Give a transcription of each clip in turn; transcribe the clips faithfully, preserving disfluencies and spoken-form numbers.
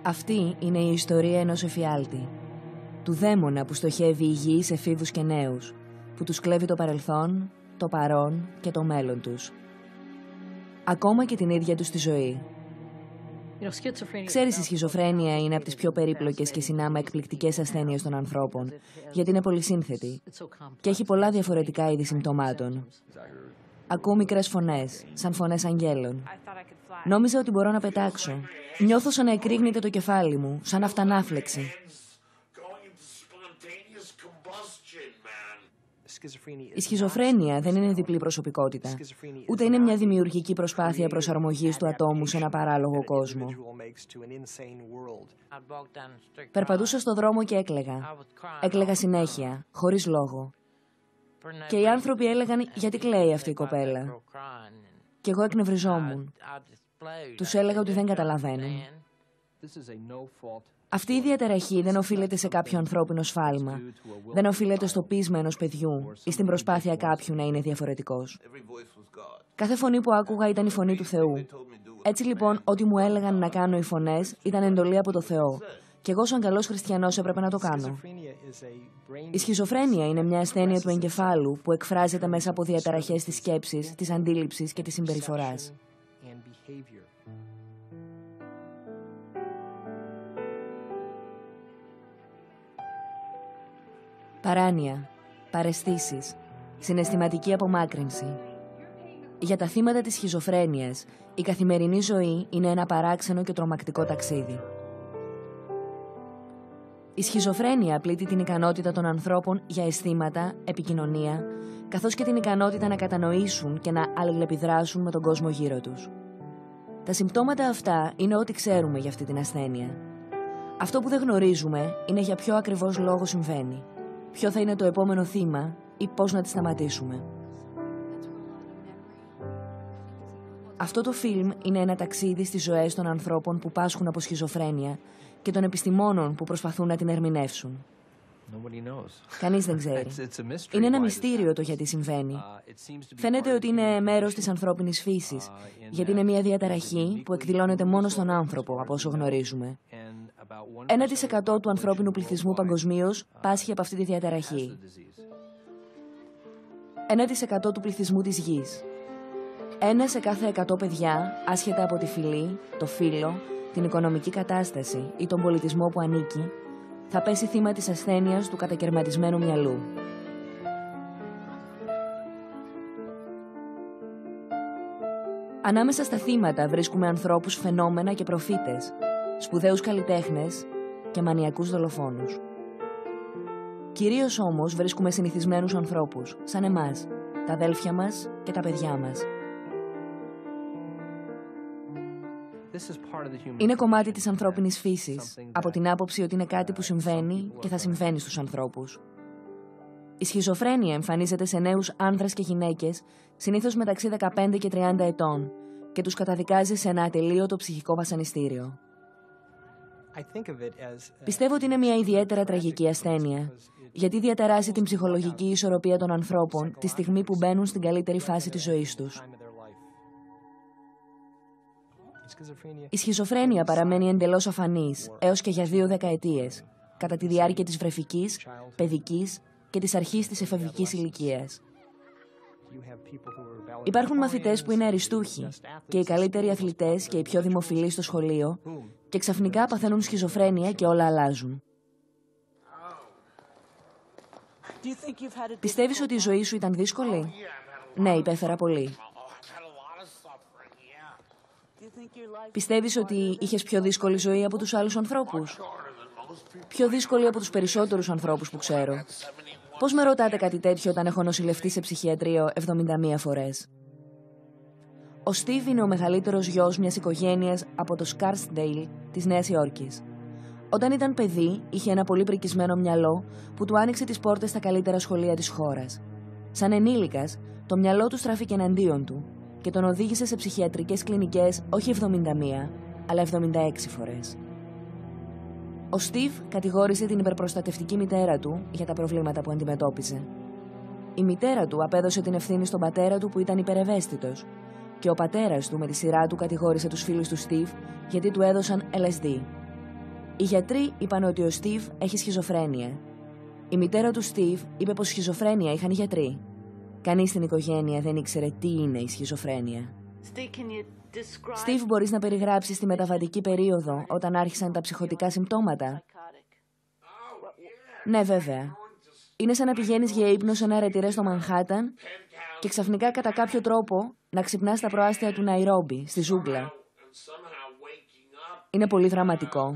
Αυτή είναι η ιστορία ενός εφιάλτη. Του δαίμονα που στοχεύει υγιείς εφήβους και νέους, που τους κλέβει το παρελθόν, το παρόν και το μέλλον τους. Ακόμα και την ίδια τους τη ζωή. Ξέρεις, η σχιζοφρένεια είναι από τις πιο περίπλοκες και συνάμα εκπληκτικές ασθένειες των ανθρώπων, γιατί είναι πολυσύνθετη και έχει πολλά διαφορετικά είδη συμπτωμάτων. Ακούω μικρές φωνές, σαν φωνές αγγέλων. Νόμιζα ότι μπορώ να πετάξω. Νιώθω σαν να εκρήγνεται το κεφάλι μου, σαν αυτανάφλεξη. Η σχιζοφρένεια δεν είναι διπλή προσωπικότητα, ούτε είναι μια δημιουργική προσπάθεια προσαρμογής του ατόμου σε ένα παράλογο κόσμο. Περπατούσα στο δρόμο και έκλαιγα. Έκλαιγα συνέχεια, χωρίς λόγο. Και οι άνθρωποι έλεγαν «Γιατί κλαίει αυτή η κοπέλα?» Και εγώ εκνευριζόμουν. Τους έλεγα ότι δεν καταλαβαίνουν. Αυτή η διαταραχή δεν οφείλεται σε κάποιο ανθρώπινο σφάλμα. Δεν οφείλεται στο πείσμα ενός παιδιού ή στην προσπάθεια κάποιου να είναι διαφορετικός. Κάθε φωνή που άκουγα ήταν η φωνή του Θεού. Έτσι λοιπόν, ό,τι μου έλεγαν να κάνω οι φωνές ήταν εντολή από το Θεό. Και εγώ, σαν καλός χριστιανός, έπρεπε να το κάνω. Η σχιζοφρένεια είναι μια ασθένεια του εγκεφάλου που εκφράζεται μέσα από διαταραχές της σκέψης, της αντίληψης και της συμπεριφοράς. Παράνοια, παραισθήσεις, συναισθηματική απομάκρυνση. Για τα θύματα της σχιζοφρένειας, η καθημερινή ζωή είναι ένα παράξενο και τρομακτικό ταξίδι. Η σχιζοφρένεια πλήττει την ικανότητα των ανθρώπων για αισθήματα, επικοινωνία, καθώς και την ικανότητα να κατανοήσουν και να αλληλεπιδράσουν με τον κόσμο γύρω τους. Τα συμπτώματα αυτά είναι ό,τι ξέρουμε για αυτή την ασθένεια. Αυτό που δεν γνωρίζουμε είναι για ποιο ακριβώς λόγο συμβαίνει, ποιο θα είναι το επόμενο θύμα ή πώς να τη σταματήσουμε. Αυτό το φιλμ είναι ένα ταξίδι στις ζωές των ανθρώπων που πάσχουν από σχιζοφρένεια και των επιστημόνων που προσπαθούν να την ερμηνεύσουν. Κανείς δεν ξέρει. Είναι ένα μυστήριο το γιατί συμβαίνει. Φαίνεται ότι είναι μέρος της ανθρώπινης φύσης, γιατί είναι μια διαταραχή που εκδηλώνεται μόνο στον άνθρωπο, από όσο γνωρίζουμε. Ένα τοις εκατό του ανθρώπινου πληθυσμού παγκοσμίως πάσχει από αυτή τη διαταραχή. Ένα τοις εκατό του πληθυσμού της γης. Ένα σε κάθε εκατό παιδιά, άσχετα από τη φυλή, το φύλο, την οικονομική κατάσταση ή τον πολιτισμό που ανήκει, θα πέσει θύμα της ασθένειας του κατακερματισμένου μυαλού. Ανάμεσα στα θύματα βρίσκουμε ανθρώπους φαινόμενα και προφήτες, σπουδαίους καλλιτέχνες και μανιακούς δολοφόνους. Κυρίως όμως βρίσκουμε συνηθισμένους ανθρώπους, σαν εμάς, τα αδέλφια μας και τα παιδιά μας. Είναι κομμάτι της ανθρώπινης φύσης, από την άποψη ότι είναι κάτι που συμβαίνει και θα συμβαίνει στους ανθρώπους. Η σχιζοφρένεια εμφανίζεται σε νέους άνδρες και γυναίκες, συνήθως μεταξύ δεκαπέντε και τριάντα ετών, και τους καταδικάζει σε ένα ατελείωτο ψυχικό βασανιστήριο. Πιστεύω ότι είναι μια ιδιαίτερα τραγική ασθένεια, γιατί διαταράσσει την ψυχολογική ισορροπία των ανθρώπων τη στιγμή που μπαίνουν στην καλύτερη φάση της ζωής τους. Η σχιζοφρένεια παραμένει εντελώς αφανής έως και για δύο δεκαετίες, κατά τη διάρκεια της βρεφικής, παιδικής και της αρχής της εφηβικής ηλικίας. Υπάρχουν μαθητές που είναι αριστούχοι και οι καλύτεροι αθλητές και οι πιο δημοφιλείς στο σχολείο και ξαφνικά παθαίνουν σχιζοφρένεια και όλα αλλάζουν. Πιστεύεις ότι η ζωή σου ήταν δύσκολη? Ναι, υπέφερα πολύ. Πιστεύεις ότι είχες πιο δύσκολη ζωή από τους άλλους ανθρώπους? Πιο δύσκολη από τους περισσότερους ανθρώπους που ξέρω. Πώς με ρωτάτε κάτι τέτοιο όταν έχω νοσηλευτεί σε ψυχιατρίο εβδομήντα μία φορές? Ο Στίβ είναι ο μεγαλύτερος γιος μιας οικογένειας από το Scarsdale της Νέας Υόρκης. Όταν ήταν παιδί, είχε ένα πολύ πρικισμένο μυαλό που του άνοιξε τις πόρτες στα καλύτερα σχολεία της χώρας. Σαν ενήλικας, το μυαλό του στράφηκε εναντίον του και τον οδήγησε σε ψυχιατρικές κλινικές όχι εβδομήντα μία, αλλά εβδομήντα έξι φορές. Ο Στίβ κατηγόρησε την υπερπροστατευτική μητέρα του για τα προβλήματα που αντιμετώπιζε. Η μητέρα του απέδωσε την ευθύνη στον πατέρα του που ήταν υπερευαίσθητος και ο πατέρας του με τη σειρά του κατηγόρησε τους φίλους του Στίβ γιατί του έδωσαν ελ ες ντι. Οι γιατροί είπαν ότι ο Στιβ έχει σχιζοφρένεια. Η μητέρα του Στιβ είπε πως σχιζοφρένεια είχαν οι γιατροί. Κανείς στην οικογένεια δεν ήξερε τι είναι η σχιζοφρένεια. Στιβ, μπορείς να περιγράψεις τη μεταβατική περίοδο όταν άρχισαν τα ψυχωτικά συμπτώματα? Ναι, βέβαια. Είναι σαν να πηγαίνεις για ύπνο σε ένα ρετυρέ στο Μανχάταν και ξαφνικά κατά κάποιο τρόπο να ξυπνάς στα προάστια του Ναϊρόμπι, στη ζούγκλα. Είναι πολύ δραματικό.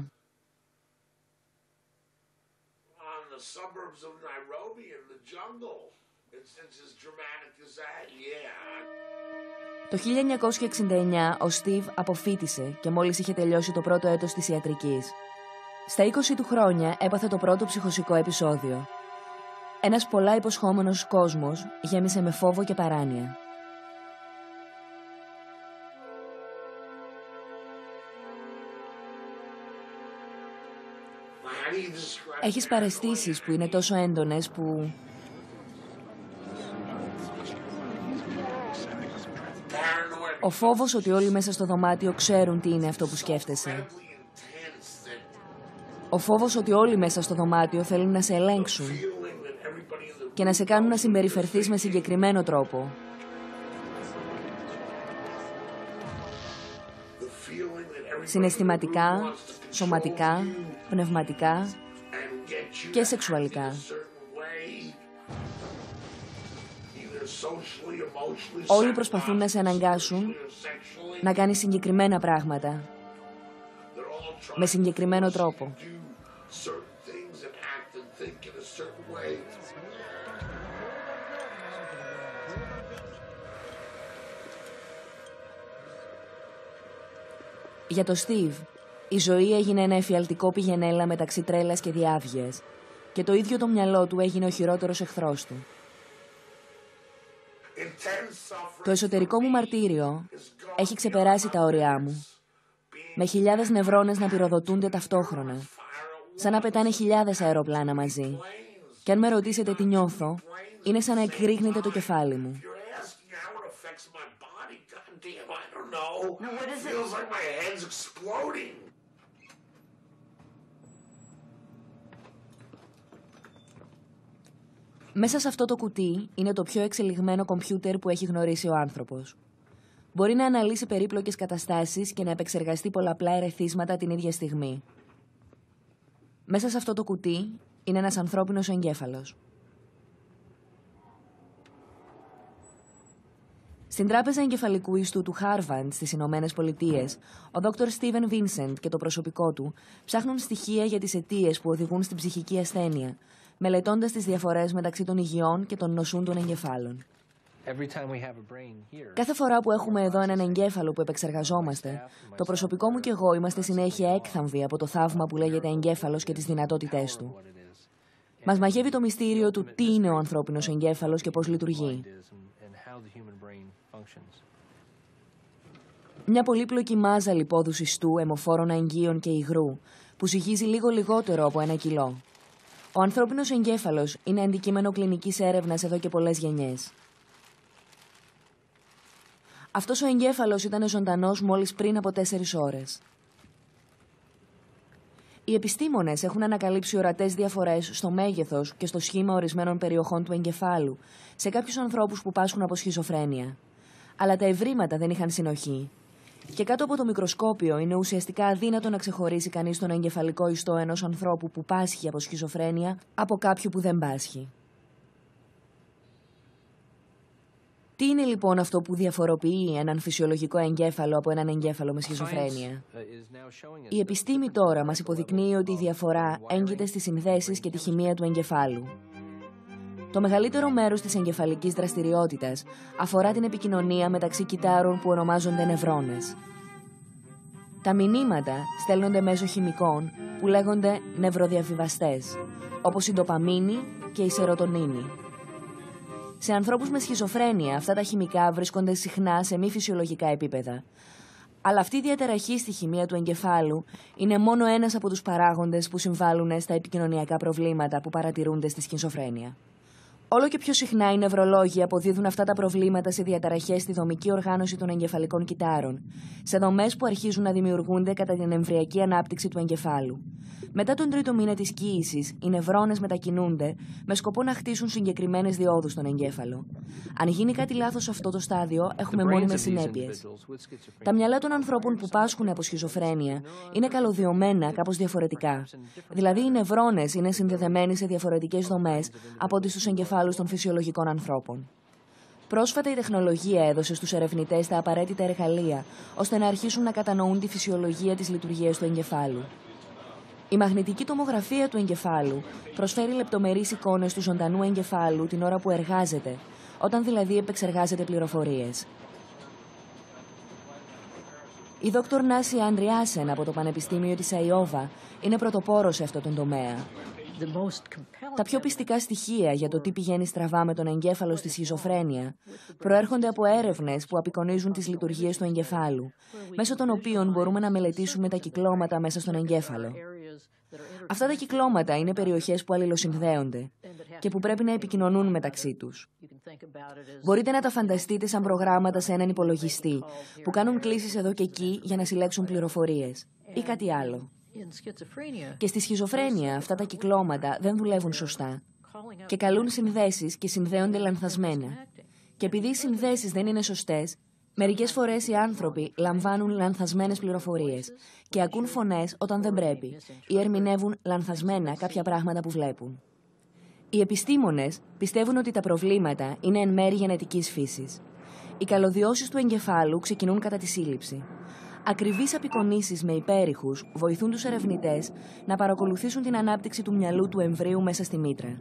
Το χίλια εννιακόσια εξήντα εννιά ο Στιβ αποφοίτησε και μόλις είχε τελειώσει το πρώτο έτος της ιατρικής. Στα είκοσι του χρόνια έπαθε το πρώτο ψυχωσικό επεισόδιο. Ένας πολλά υποσχόμενος κόσμος γέμισε με φόβο και παράνοια. Έχεις παραισθήσεις που είναι τόσο έντονες που... Ο φόβος ότι όλοι μέσα στο δωμάτιο ξέρουν τι είναι αυτό που σκέφτεσαι. Ο φόβος ότι όλοι μέσα στο δωμάτιο θέλουν να σε ελέγξουν και να σε κάνουν να συμπεριφερθείς με συγκεκριμένο τρόπο. Συναισθηματικά, σωματικά, πνευματικά και σεξουαλικά. Όλοι προσπαθούν να σε αναγκάσουν να κάνεις συγκεκριμένα πράγματα, με συγκεκριμένο τρόπο. Για το Στιβ, η ζωή έγινε ένα εφιαλτικό πηγενέλα μεταξύ τρέλας και διάβγειας και το ίδιο το μυαλό του έγινε ο χειρότερος εχθρός του. Το εσωτερικό μου μαρτύριο έχει ξεπεράσει τα όρια μου, με χιλιάδες νευρώνες να πυροδοτούνται ταυτόχρονα, σαν να πετάνε χιλιάδες αεροπλάνα μαζί. Και αν με ρωτήσετε τι νιώθω, είναι σαν να εκρήγνεται το κεφάλι μου. Μέσα σε αυτό το κουτί είναι το πιο εξελιγμένο κομπιούτερ που έχει γνωρίσει ο άνθρωπος. Μπορεί να αναλύσει περίπλοκες καταστάσεις και να επεξεργαστεί πολλαπλά ερεθίσματα την ίδια στιγμή. Μέσα σε αυτό το κουτί είναι ένας ανθρώπινος εγκέφαλος. Στην Τράπεζα Εγκεφαλικού Ιστού του Χάρβαρντ στις Ηνωμένες Πολιτείες, ο δόκτωρ Στίβεν Βίνσεντ και το προσωπικό του ψάχνουν στοιχεία για τις αιτίες που οδηγούν στην ψυχική ασθένεια, μελετώντας τις διαφορές μεταξύ των υγιών και των νοσούν των εγκεφάλων. Κάθε φορά που έχουμε εδώ έναν εγκέφαλο που επεξεργαζόμαστε, το προσωπικό μου και εγώ είμαστε συνέχεια έκθαμβοι από το θαύμα που λέγεται εγκέφαλος και τις δυνατότητές του. Μας μαγεύει το μυστήριο του τι είναι ο ανθρώπινος εγκέφαλος και πώς λειτουργεί. Μια πολύπλοκη μάζα λιπόδου ιστού, αιμοφόρων αγγείων και υγρού, που ζυγίζει λίγο λιγότερο από ένα κιλό. Ο ανθρώπινος εγκέφαλος είναι αντικείμενο κλινικής έρευνας εδώ και πολλές γενιές. Αυτός ο εγκέφαλος ήταν ζωντανός μόλις πριν από τέσσερις ώρες. Οι επιστήμονες έχουν ανακαλύψει ορατές διαφορές στο μέγεθος και στο σχήμα ορισμένων περιοχών του εγκεφάλου σε κάποιους ανθρώπους που πάσχουν από σχιζοφρένεια. Αλλά τα ευρήματα δεν είχαν συνοχή. Και κάτω από το μικροσκόπιο είναι ουσιαστικά αδύνατο να ξεχωρίσει κανείς τον εγκεφαλικό ιστό ενός ανθρώπου που πάσχει από σχιζοφρένεια από κάποιου που δεν πάσχει. Τι είναι λοιπόν αυτό που διαφοροποιεί έναν φυσιολογικό εγκέφαλο από έναν εγκέφαλο με σχιζοφρένεια? Η επιστήμη τώρα μας υποδεικνύει ότι η διαφορά έγκυται στις συνδέσεις και τη χημεία του εγκεφάλου. Το μεγαλύτερο μέρος της εγκεφαλικής δραστηριότητας αφορά την επικοινωνία μεταξύ κυττάρων που ονομάζονται νευρώνες. Τα μηνύματα στέλνονται μέσω χημικών που λέγονται νευροδιαβιβαστές, όπως η ντοπαμίνη και η σερωτονίνη. Σε ανθρώπους με σχιζοφρένεια αυτά τα χημικά βρίσκονται συχνά σε μη φυσιολογικά επίπεδα. Αλλά αυτή η διαταραχή στη χημεία του εγκεφάλου είναι μόνο ένας από τους παράγοντες που συμβάλλουν στα επικοινωνιακά προβλήματα που παρατηρούνται στη σχιζοφρένεια. Όλο και πιο συχνά οι νευρολόγοι αποδίδουν αυτά τα προβλήματα σε διαταραχές στη δομική οργάνωση των εγκεφαλικών κυττάρων, σε δομές που αρχίζουν να δημιουργούνται κατά την εμβρυακή ανάπτυξη του εγκεφάλου. Μετά τον τρίτο μήνα της κύησης, οι νευρώνες μετακινούνται με σκοπό να χτίσουν συγκεκριμένες διόδους στον εγκέφαλο. Αν γίνει κάτι λάθος σε αυτό το στάδιο, έχουμε μόνιμες συνέπειες. Τα μυαλά των ανθρώπων που πάσχουν από σχιζοφρένεια είναι καλωδιωμένα κάπως διαφορετικά. Δηλαδή, οι νευρώνες είναι συνδεδεμένοι σε διαφορετικές δομές από ό,τι στους εγκεφάλους των φυσιολογικών ανθρώπων. Πρόσφατα η τεχνολογία έδωσε στους ερευνητές τα απαραίτητα εργαλεία, ώστε να αρχίσουν να κατανοούν τη φυσιολογία της λειτουργίας του εγκεφάλου. Η μαγνητική τομογραφία του εγκεφάλου προσφέρει λεπτομερείς εικόνες του ζωντανού εγκεφάλου την ώρα που εργάζεται, όταν δηλαδή επεξεργάζεται πληροφορίες. Η δόκτωρ Νάση Αντριάσεν από το Πανεπιστήμιο της Αϊόβα είναι πρωτοπόρος σε αυτό τον τομέα. Τα πιο πιστικά στοιχεία για το τι πηγαίνει στραβά με τον εγκέφαλο στη σχιζοφρένεια προέρχονται από έρευνες που απεικονίζουν τις λειτουργίες του εγκεφάλου, μέσω των οποίων μπορούμε να μελετήσουμε τα κυκλώματα μέσα στον εγκέφαλο. Αυτά τα κυκλώματα είναι περιοχές που αλληλοσυνδέονται και που πρέπει να επικοινωνούν μεταξύ τους. Μπορείτε να τα φανταστείτε σαν προγράμματα σε έναν υπολογιστή που κάνουν κλήσεις εδώ και εκεί για να συλλέξουν πληροφορίες ή κάτι άλλο. Και στη σχιζοφρένεια αυτά τα κυκλώματα δεν δουλεύουν σωστά και καλούν συνδέσεις και συνδέονται λανθασμένα. Και επειδή οι συνδέσεις δεν είναι σωστές, μερικές φορές οι άνθρωποι λαμβάνουν λανθασμένες πληροφορίες και ακούν φωνές όταν δεν πρέπει ή ερμηνεύουν λανθασμένα κάποια πράγματα που βλέπουν. Οι επιστήμονες πιστεύουν ότι τα προβλήματα είναι εν μέρει γενετικής φύσης. Οι καλωδιώσεις του εγκεφάλου ξεκινούν κατά τη σύλληψη. Ακριβείς απεικονίσεις με υπέρηχους βοηθούν τους ερευνητές να παρακολουθήσουν την ανάπτυξη του μυαλού του εμβρίου μέσα στη μήτρα.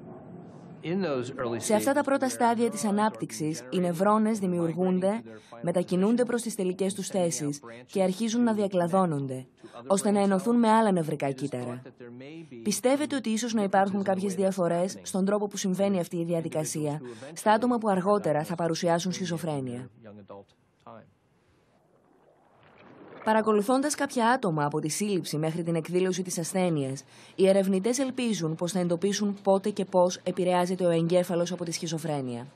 Σε αυτά τα πρώτα στάδια της ανάπτυξης, οι νευρώνες δημιουργούνται, μετακινούνται προς τις τελικές τους θέσεις και αρχίζουν να διακλαδώνονται, ώστε να ενωθούν με άλλα νευρικά κύτταρα. Πιστεύετε ότι ίσως να υπάρχουν κάποιες διαφορές στον τρόπο που συμβαίνει αυτή η διαδικασία στα άτομα που αργότερα θα παρουσιάσουν σχιζοφρένεια? Παρακολουθώντας κάποια άτομα από τη σύλληψη μέχρι την εκδήλωση της ασθένειας, οι ερευνητές ελπίζουν πως θα εντοπίσουν πότε και πώς επηρεάζεται ο εγκέφαλος από τη σχιζοφρένεια.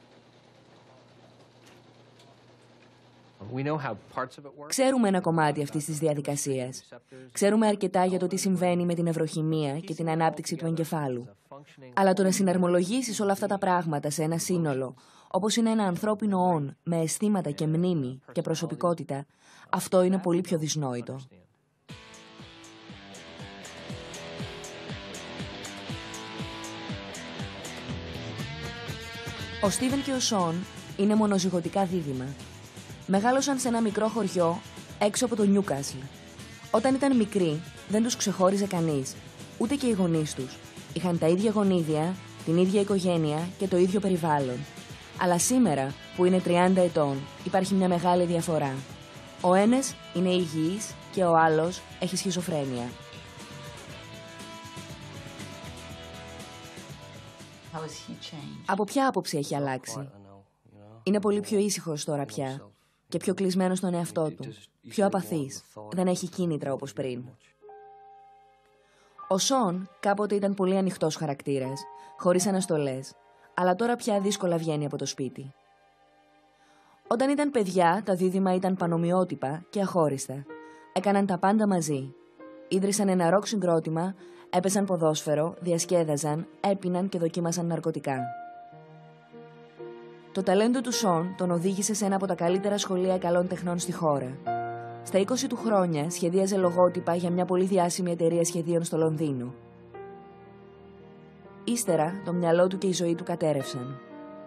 Ξέρουμε ένα κομμάτι αυτής της διαδικασίας. Ξέρουμε αρκετά για το τι συμβαίνει με την νευροχημεία και την ανάπτυξη του εγκεφάλου. Αλλά το να συναρμολογήσεις όλα αυτά τα πράγματα σε ένα σύνολο, όπως είναι ένα ανθρώπινο όν με αισθήματα και μνήμη και προσωπικότητα, αυτό είναι πολύ πιο δυσνόητο. Ο Στίβεν και ο Σον είναι μονοζυγωτικά δίδυμα. Μεγάλωσαν σε ένα μικρό χωριό έξω από το Νιούκασλ. Όταν ήταν μικροί, δεν τους ξεχώριζε κανείς, ούτε και οι γονείς τους. Είχαν τα ίδια γονίδια, την ίδια οικογένεια και το ίδιο περιβάλλον. Αλλά σήμερα, που είναι τριάντα ετών, υπάρχει μια μεγάλη διαφορά. Ο ένας είναι υγιής και ο άλλος έχει σχιζοφρένεια. Από ποια άποψη έχει αλλάξει? Είναι πολύ πιο ήσυχος τώρα πια και πιο κλεισμένος στον εαυτό του, πιο απαθής, δεν έχει κίνητρα όπως πριν. Ο Σον κάποτε ήταν πολύ ανοιχτός χαρακτήρας, χωρίς αναστολές, αλλά τώρα πια δύσκολα βγαίνει από το σπίτι. Όταν ήταν παιδιά, τα δίδυμα ήταν πανομοιότυπα και αχώριστα. Έκαναν τα πάντα μαζί. Ίδρυσαν ένα ροκ συγκρότημα, έπαιζαν ποδόσφαιρο, διασκέδαζαν, έπιναν και δοκίμασαν ναρκωτικά. Το ταλέντο του Σον τον οδήγησε σε ένα από τα καλύτερα σχολεία καλών τεχνών στη χώρα. Στα είκοσι του χρόνια σχεδίαζε λογότυπα για μια πολύ διάσημη εταιρεία σχεδίων στο Λονδίνο. Ύστερα, το μυαλό του και η ζωή του κατέρευσαν.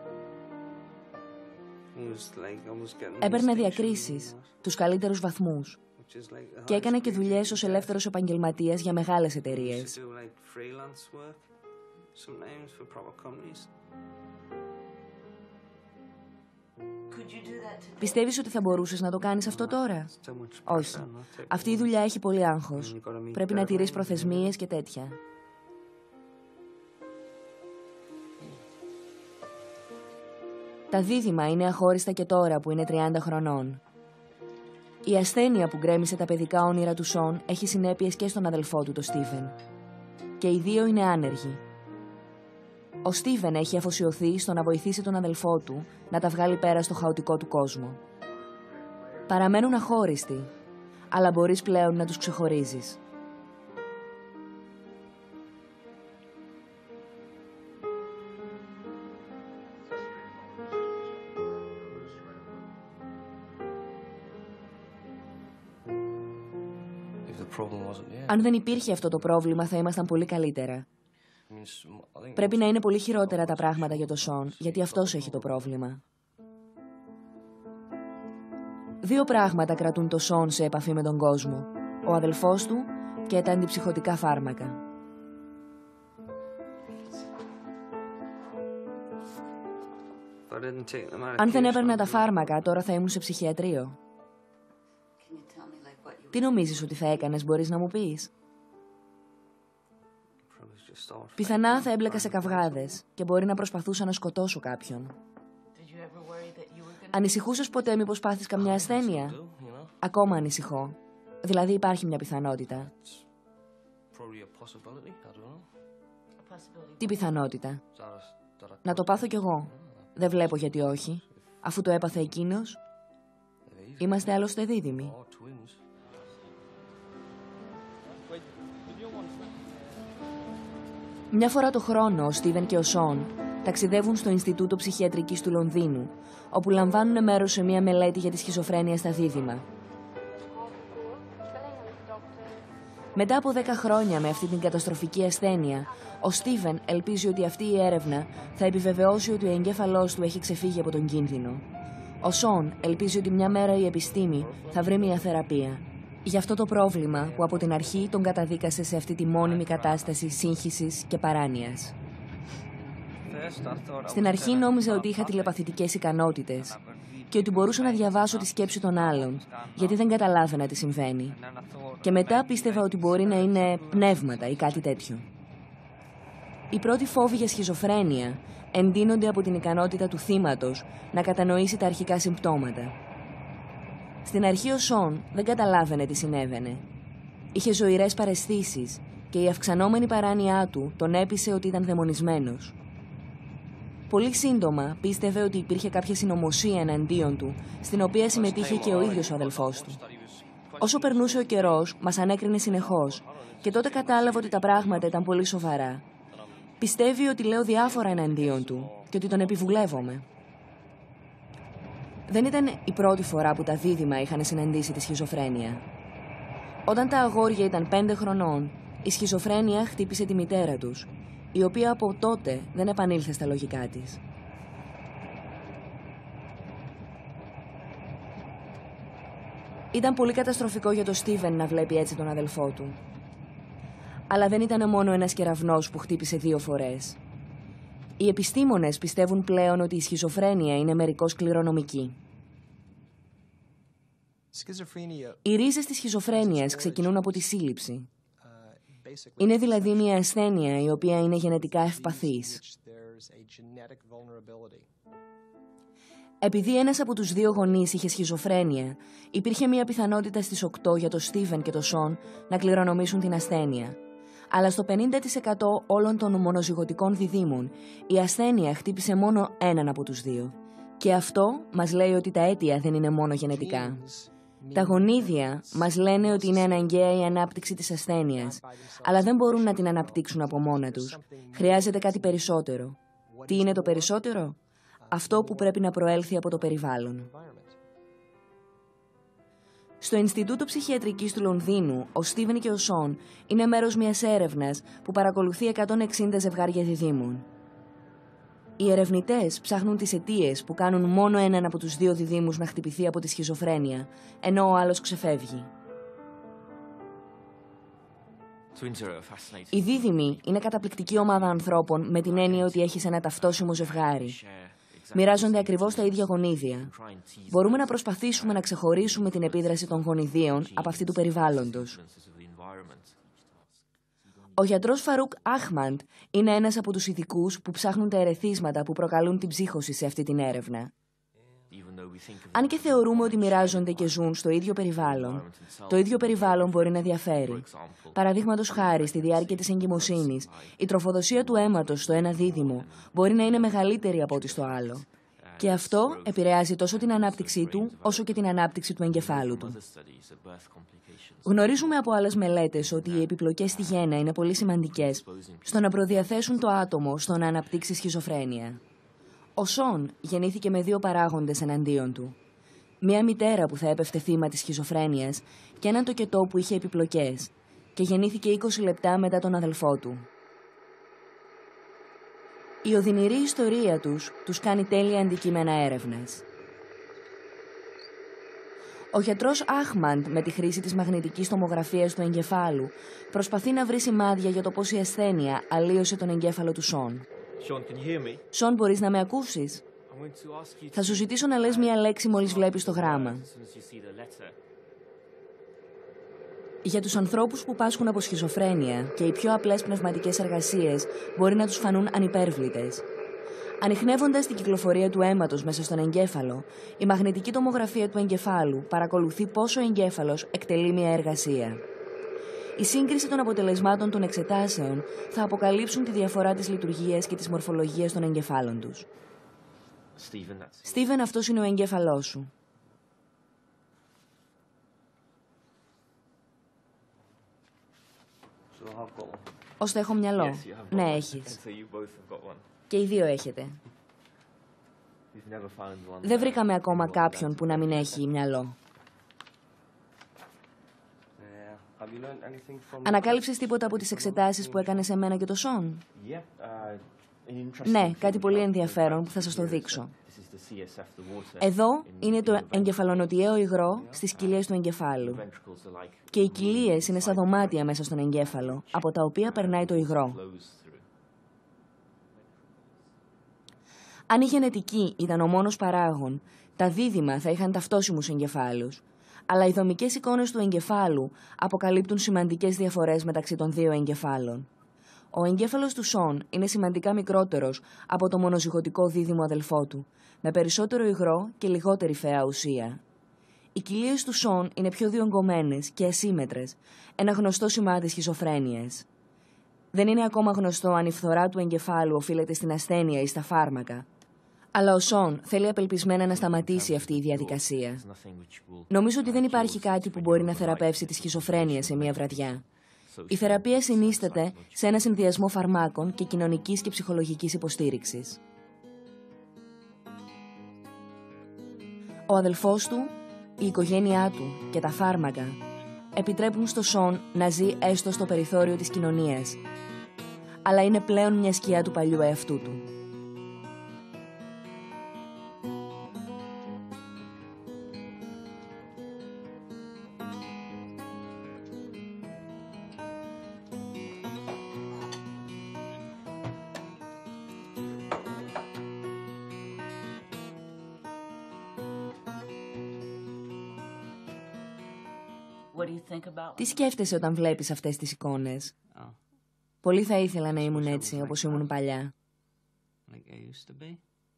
Έπαιρνε διακρίσεις, τους καλύτερους βαθμούς και έκανε και δουλειές ως ελεύθερος επαγγελματίας για μεγάλες εταιρείες. Πιστεύεις ότι θα μπορούσες να το κάνεις αυτό τώρα? Όχι. Αυτή η δουλειά έχει πολύ άγχος. Πρέπει να τηρείς προθεσμίες και τέτοια. Τα δίδυμα είναι αχώριστα και τώρα που είναι τριάντα χρονών. Η ασθένεια που γκρέμισε τα παιδικά όνειρα του Σον έχει συνέπειες και στον αδελφό του, τον Στίβεν. Και οι δύο είναι άνεργοι. Ο Στίβεν έχει αφοσιωθεί στο να βοηθήσει τον αδελφό του να τα βγάλει πέρα στο χαοτικό του κόσμο. Παραμένουν αχώριστοι, αλλά μπορείς πλέον να τους ξεχωρίζεις. Αν δεν υπήρχε αυτό το πρόβλημα, θα ήμασταν πολύ καλύτερα. Πρέπει να είναι πολύ χειρότερα τα πράγματα για τον Σον, γιατί αυτός έχει το πρόβλημα. Δύο πράγματα κρατούν το Σον σε επαφή με τον κόσμο. Ο αδελφός του και τα αντιψυχωτικά φάρμακα. Αν δεν έπαιρνα τα φάρμακα, τώρα θα ήμουν σε ψυχιατρίο. Τι νομίζεις ότι θα έκανες, μπορείς να μου πεις? Πιθανά θα έμπλεκα σε καυγάδες και μπορεί να προσπαθούσα να σκοτώσω κάποιον. Ανησυχούσες ποτέ μήπως πάθεις καμιά ασθένεια? Ακόμα ανησυχώ. Δηλαδή υπάρχει μια πιθανότητα. Τι πιθανότητα? Να το πάθω κι εγώ. Δεν βλέπω γιατί όχι. Αφού το έπαθε εκείνος. Είμαστε άλλωστε δίδυμοι. Μια φορά το χρόνο, ο Στίβεν και ο Σον ταξιδεύουν στο Ινστιτούτο Ψυχιατρικής του Λονδίνου, όπου λαμβάνουν μέρος σε μια μελέτη για τη σχιζοφρένεια στα δίδυμα. Μετά από δέκα χρόνια με αυτή την καταστροφική ασθένεια, ο Στίβεν ελπίζει ότι αυτή η έρευνα θα επιβεβαιώσει ότι ο εγκέφαλός του έχει ξεφύγει από τον κίνδυνο. Ο Σον ελπίζει ότι μια μέρα η επιστήμη θα βρει μια θεραπεία για αυτό το πρόβλημα που από την αρχή τον καταδίκασε σε αυτή τη μόνιμη κατάσταση σύγχυσης και παράνοιας. Στην αρχή νόμιζα ότι είχα τηλεπαθητικές ικανότητες και ότι μπορούσα να διαβάσω τη σκέψη των άλλων, γιατί δεν καταλάβαινα τι συμβαίνει. Και μετά πίστευα ότι μπορεί να είναι πνεύματα ή κάτι τέτοιο. Οι πρώτοι φόβοι για σχιζοφρένεια εντείνονται από την ικανότητα του θύματος να κατανοήσει τα αρχικά συμπτώματα. Στην αρχή ο Σον δεν καταλάβαινε τι συνέβαινε. Είχε ζωηρές παραισθήσεις και η αυξανόμενη παράνοιά του τον έπεισε ότι ήταν δαιμονισμένος. Πολύ σύντομα πίστευε ότι υπήρχε κάποια συνωμοσία εναντίον του, στην οποία συμμετείχε και ο ίδιος ο αδελφός του. Όσο περνούσε ο καιρός, μας ανέκρινε συνεχώς και τότε κατάλαβε ότι τα πράγματα ήταν πολύ σοβαρά. Πιστεύει ότι λέω διάφορα εναντίον του και ότι τον επιβουλεύομαι. Δεν ήταν η πρώτη φορά που τα δίδυμα είχαν συναντήσει τη σχιζοφρένεια. Όταν τα αγόρια ήταν πέντε χρονών, η σχιζοφρένεια χτύπησε τη μητέρα τους, η οποία από τότε δεν επανήλθε στα λογικά της. Ήταν πολύ καταστροφικό για τον Στίβεν να βλέπει έτσι τον αδελφό του. Αλλά δεν ήταν μόνο ένας κεραυνός που χτύπησε δύο φορές. Οι επιστήμονες πιστεύουν πλέον ότι η σχιζοφρένεια είναι μερικώς κληρονομική. Οι ρίζες της σχιζοφρένειας ξεκινούν από τη σύλληψη. Είναι δηλαδή μια ασθένεια η οποία είναι γενετικά ευπαθής. Επειδή ένας από τους δύο γονείς είχε σχιζοφρένεια, υπήρχε μια πιθανότητα στις οκτώ για τον Στίβεν και τον Σον να κληρονομήσουν την ασθένεια. Αλλά στο πενήντα τοις εκατό όλων των μονοζυγωτικών διδύμων, η ασθένεια χτύπησε μόνο έναν από τους δύο. Και αυτό μας λέει ότι τα αίτια δεν είναι μόνο γενετικά. Τα γονίδια μας λένε ότι είναι αναγκαία η ανάπτυξη της ασθένειας, αλλά δεν μπορούν να την αναπτύξουν από μόνα τους. Χρειάζεται κάτι περισσότερο. Τι είναι το περισσότερο? Αυτό που πρέπει να προέλθει από το περιβάλλον. Στο Ινστιτούτο Ψυχιατρικής του Λονδίνου, ο Στίβεν και ο Σον είναι μέρος μιας έρευνας που παρακολουθεί εκατόν εξήντα ζευγάρια διδύμων. Οι ερευνητές ψάχνουν τις αιτίες που κάνουν μόνο έναν από τους δύο διδύμους να χτυπηθεί από τη σχιζοφρένεια, ενώ ο άλλος ξεφεύγει. Οι δίδυμοι είναι καταπληκτική ομάδα ανθρώπων με την έννοια ότι έχεις ένα ταυτόσιμο ζευγάρι. Μοιράζονται ακριβώς τα ίδια γονίδια. Μπορούμε να προσπαθήσουμε να ξεχωρίσουμε την επίδραση των γονιδίων από αυτή του περιβάλλοντος. Ο γιατρός Φαρούκ Αχμαντ είναι ένας από τους ειδικούς που ψάχνουν τα ερεθίσματα που προκαλούν την ψύχωση σε αυτή την έρευνα. Αν και θεωρούμε ότι μοιράζονται και ζουν στο ίδιο περιβάλλον, το ίδιο περιβάλλον μπορεί να διαφέρει. Παραδείγματος χάρη, στη διάρκεια της εγκυμοσύνης, η τροφοδοσία του αίματος στο ένα δίδυμο μπορεί να είναι μεγαλύτερη από ό,τι στο άλλο. Και αυτό επηρεάζει τόσο την ανάπτυξή του, όσο και την ανάπτυξη του εγκεφάλου του. Γνωρίζουμε από άλλες μελέτες ότι οι επιπλοκές στη γέννα είναι πολύ σημαντικές στο να προδιαθέσουν το άτομο στο να αναπτύξει σχιζοφρένεια. Ο Σον γεννήθηκε με δύο παράγοντες εναντίον του. Μία μητέρα που θα έπεφτε θύμα της σχιζοφρένειας και έναν τοκετό που είχε επιπλοκές και γεννήθηκε είκοσι λεπτά μετά τον αδελφό του. Η οδυνηρή ιστορία τους τους κάνει τέλεια αντικείμενα έρευνας. Ο γιατρός Αχμαντ, με τη χρήση της μαγνητικής τομογραφίας του εγκεφάλου, προσπαθεί να βρει σημάδια για το πώς η ασθένεια αλλίωσε τον εγκέφαλο του Σον. Σον, μπορείς να με ακούσεις? Θα σου ζητήσω να λες μία λέξη μόλις βλέπεις το γράμμα. Για τους ανθρώπους που πάσχουν από σχιζοφρένεια και οι πιο απλές πνευματικές εργασίες μπορεί να τους φανούν ανυπέρβλητες. Ανιχνεύοντας την κυκλοφορία του αίματος μέσα στον εγκέφαλο, η μαγνητική τομογραφία του εγκεφάλου παρακολουθεί πόσο ο εγκέφαλος εκτελεί μια εργασία. Η σύγκριση των αποτελεσμάτων των εξετάσεων θα αποκαλύψουν τη διαφορά της λειτουργίας και της μορφολογίας των εγκεφάλων τους. Στίβεν, αυτός είναι ο εγκέφαλός σου. Ώστε έχω μυαλό. Ναι, έχεις. Και οι δύο έχετε. Δεν βρήκαμε ακόμα κάποιον που να μην έχει μυαλό. Ανακάλυψες τίποτα από τις εξετάσεις που έκανες σε μένα και το Σον? Ναι, κάτι πολύ ενδιαφέρον που θα σας το δείξω. Εδώ είναι το εγκεφαλονοτιαίο υγρό στις κοιλίες του εγκεφάλου. Και οι κοιλίες είναι σαν δωμάτια μέσα στον εγκέφαλο, από τα οποία περνάει το υγρό. Αν η γενετική ήταν ο μόνος παράγων, τα δίδυμα θα είχαν ταυτόσιμους εγκεφάλους. Αλλά οι δομικές εικόνες του εγκεφάλου αποκαλύπτουν σημαντικές διαφορές μεταξύ των δύο εγκεφάλων. Ο εγκέφαλος του Σον είναι σημαντικά μικρότερος από το μονοζυγωτικό δίδυμο αδελφό του, με περισσότερο υγρό και λιγότερη φαιά ουσία. Οι κοιλίες του Σον είναι πιο διογκωμένες και ασύμμετρες, ένα γνωστό σημάδι σχιζοφρένειας. Δεν είναι ακόμα γνωστό αν η φθορά του εγκεφάλου οφείλεται στην ασθένεια ή στα φάρμακα. Αλλά ο Σον θέλει απελπισμένα να σταματήσει αυτή η διαδικασία. Νομίζω ότι δεν υπάρχει κάτι που μπορεί να θεραπεύσει τη σχιζοφρένεια σε μία βραδιά. Η θεραπεία συνίσταται σε ένα συνδυασμό φαρμάκων και κοινωνικής και ψυχολογικής υποστήριξης. Ο αδελφός του, η οικογένειά του και τα φάρμακα επιτρέπουν στο Σον να ζει έστω στο περιθώριο της κοινωνίας, αλλά είναι πλέον μια σκιά του παλιού εαυτού του. Τι σκέφτεσαι όταν βλέπεις αυτές τις εικόνες? Oh. Πολύ θα ήθελα να ήμουν έτσι, όπως ήμουν παλιά. Like I used to be.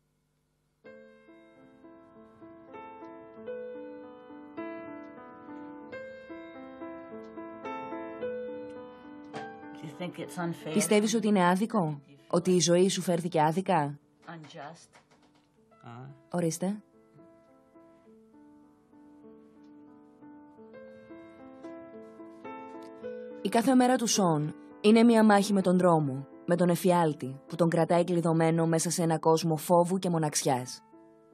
Do you think it's unfair? Πιστεύεις ότι είναι άδικο? Ότι η ζωή σου φέρθηκε άδικα? Unjust. Uh. Ορίστε. Η κάθε μέρα του Σον είναι μια μάχη με τον δρόμο, με τον εφιάλτη που τον κρατάει κλειδωμένο μέσα σε ένα κόσμο φόβου και μοναξιάς.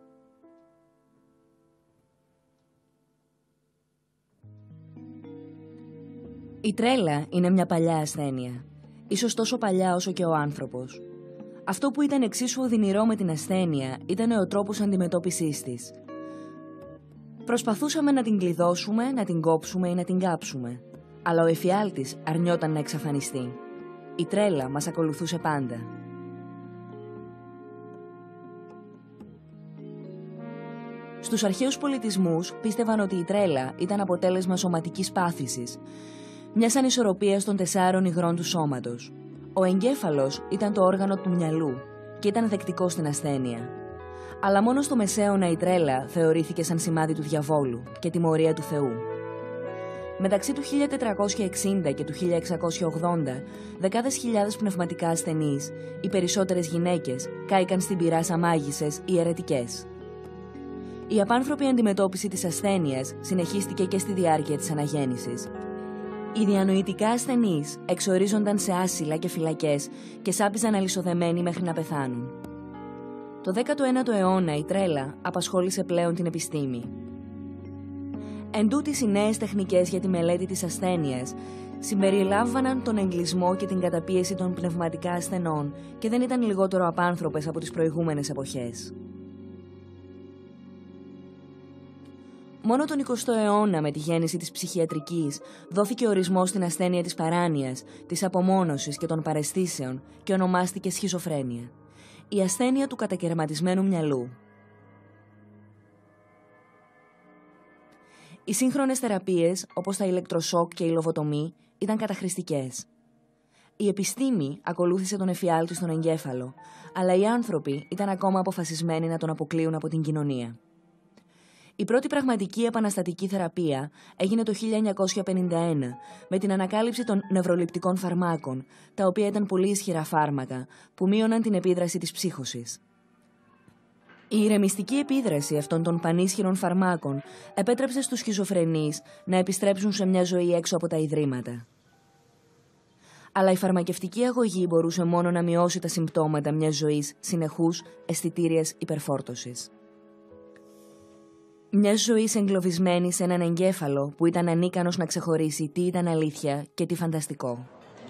Η τρέλα είναι μια παλιά ασθένεια, ίσως τόσο παλιά όσο και ο άνθρωπος. Αυτό που ήταν εξίσου οδυνηρό με την ασθένεια ήταν ο τρόπος αντιμετώπισης της. Προσπαθούσαμε να την κλειδώσουμε, να την κόψουμε ή να την κάψουμε. Αλλά ο εφιάλτης αρνιόταν να εξαφανιστεί. Η τρέλα μας ακολουθούσε πάντα. Στους αρχαίους πολιτισμούς πίστευαν ότι η τρέλα ήταν αποτέλεσμα σωματικής πάθησης, μιας ανισορροπίας των τεσσάρων υγρών του σώματος. Ο εγκέφαλος ήταν το όργανο του μυαλού και ήταν δεκτικό στην ασθένεια. Αλλά μόνο στο Μεσαίωνα η τρέλα θεωρήθηκε σαν σημάδι του διαβόλου και τιμωρία του Θεού. Μεταξύ του χίλια τετρακόσια εξήντα και του χίλια εξακόσια ογδόντα, δεκάδες χιλιάδες πνευματικά ασθενείς, οι περισσότερες γυναίκες, κάηκαν στην πυρά σαν μάγισσες ή αιρετικές. Η απάνθρωπη αντιμετώπιση της ασθένειας συνεχίστηκε και στη διάρκεια της αναγέννησης. Οι διανοητικά ασθενείς εξορίζονταν σε άσυλα και φυλακές και σάπιζαν αλυσοδεμένοι μέχρι να πεθάνουν. Το δέκατο ένατο αιώνα η τρέλα απασχόλησε πλέον την επιστήμη. Εν τούτοις, οι νέες τεχνικές για τη μελέτη της ασθένειας συμπεριλάμβαναν τον εγκλισμό και την καταπίεση των πνευματικά ασθενών και δεν ήταν λιγότερο απάνθρωπες από τις προηγούμενες εποχές. Μόνο τον εικοστό αιώνα, με τη γέννηση της ψυχιατρικής, δόθηκε ορισμός στην ασθένεια της παράνοιας, της απομόνωσης και των παραισθήσεων και ονομάστηκε σχιζοφρένεια. Η ασθένεια του κατακαιρματισμένου μυαλού. Οι σύγχρονες θεραπείες, όπως τα ηλεκτροσόκ και η λοβοτομή, ήταν καταχρηστικές. Η επιστήμη ακολούθησε τον εφιάλτη στον εγκέφαλο, αλλά οι άνθρωποι ήταν ακόμα αποφασισμένοι να τον αποκλείουν από την κοινωνία. Η πρώτη πραγματική επαναστατική θεραπεία έγινε το χίλια εννιακόσια πενήντα ένα με την ανακάλυψη των νευροληπτικών φαρμάκων, τα οποία ήταν πολύ ισχυρά φάρμακα που μείωναν την επίδραση της ψύχωσης. Η ηρεμιστική επίδραση αυτών των πανίσχυρων φαρμάκων επέτρεψε στους σχιζοφρενείς να επιστρέψουν σε μια ζωή έξω από τα ιδρύματα. Αλλά η φαρμακευτική αγωγή μπορούσε μόνο να μειώσει τα συμπτώματα μιας ζωής συνεχούς αισθητήριας υπερφόρτωσης. Μια ζωή εγκλωβισμένη σε έναν εγκέφαλο που ήταν ανίκανος να ξεχωρίσει τι ήταν αλήθεια και τι φανταστικό.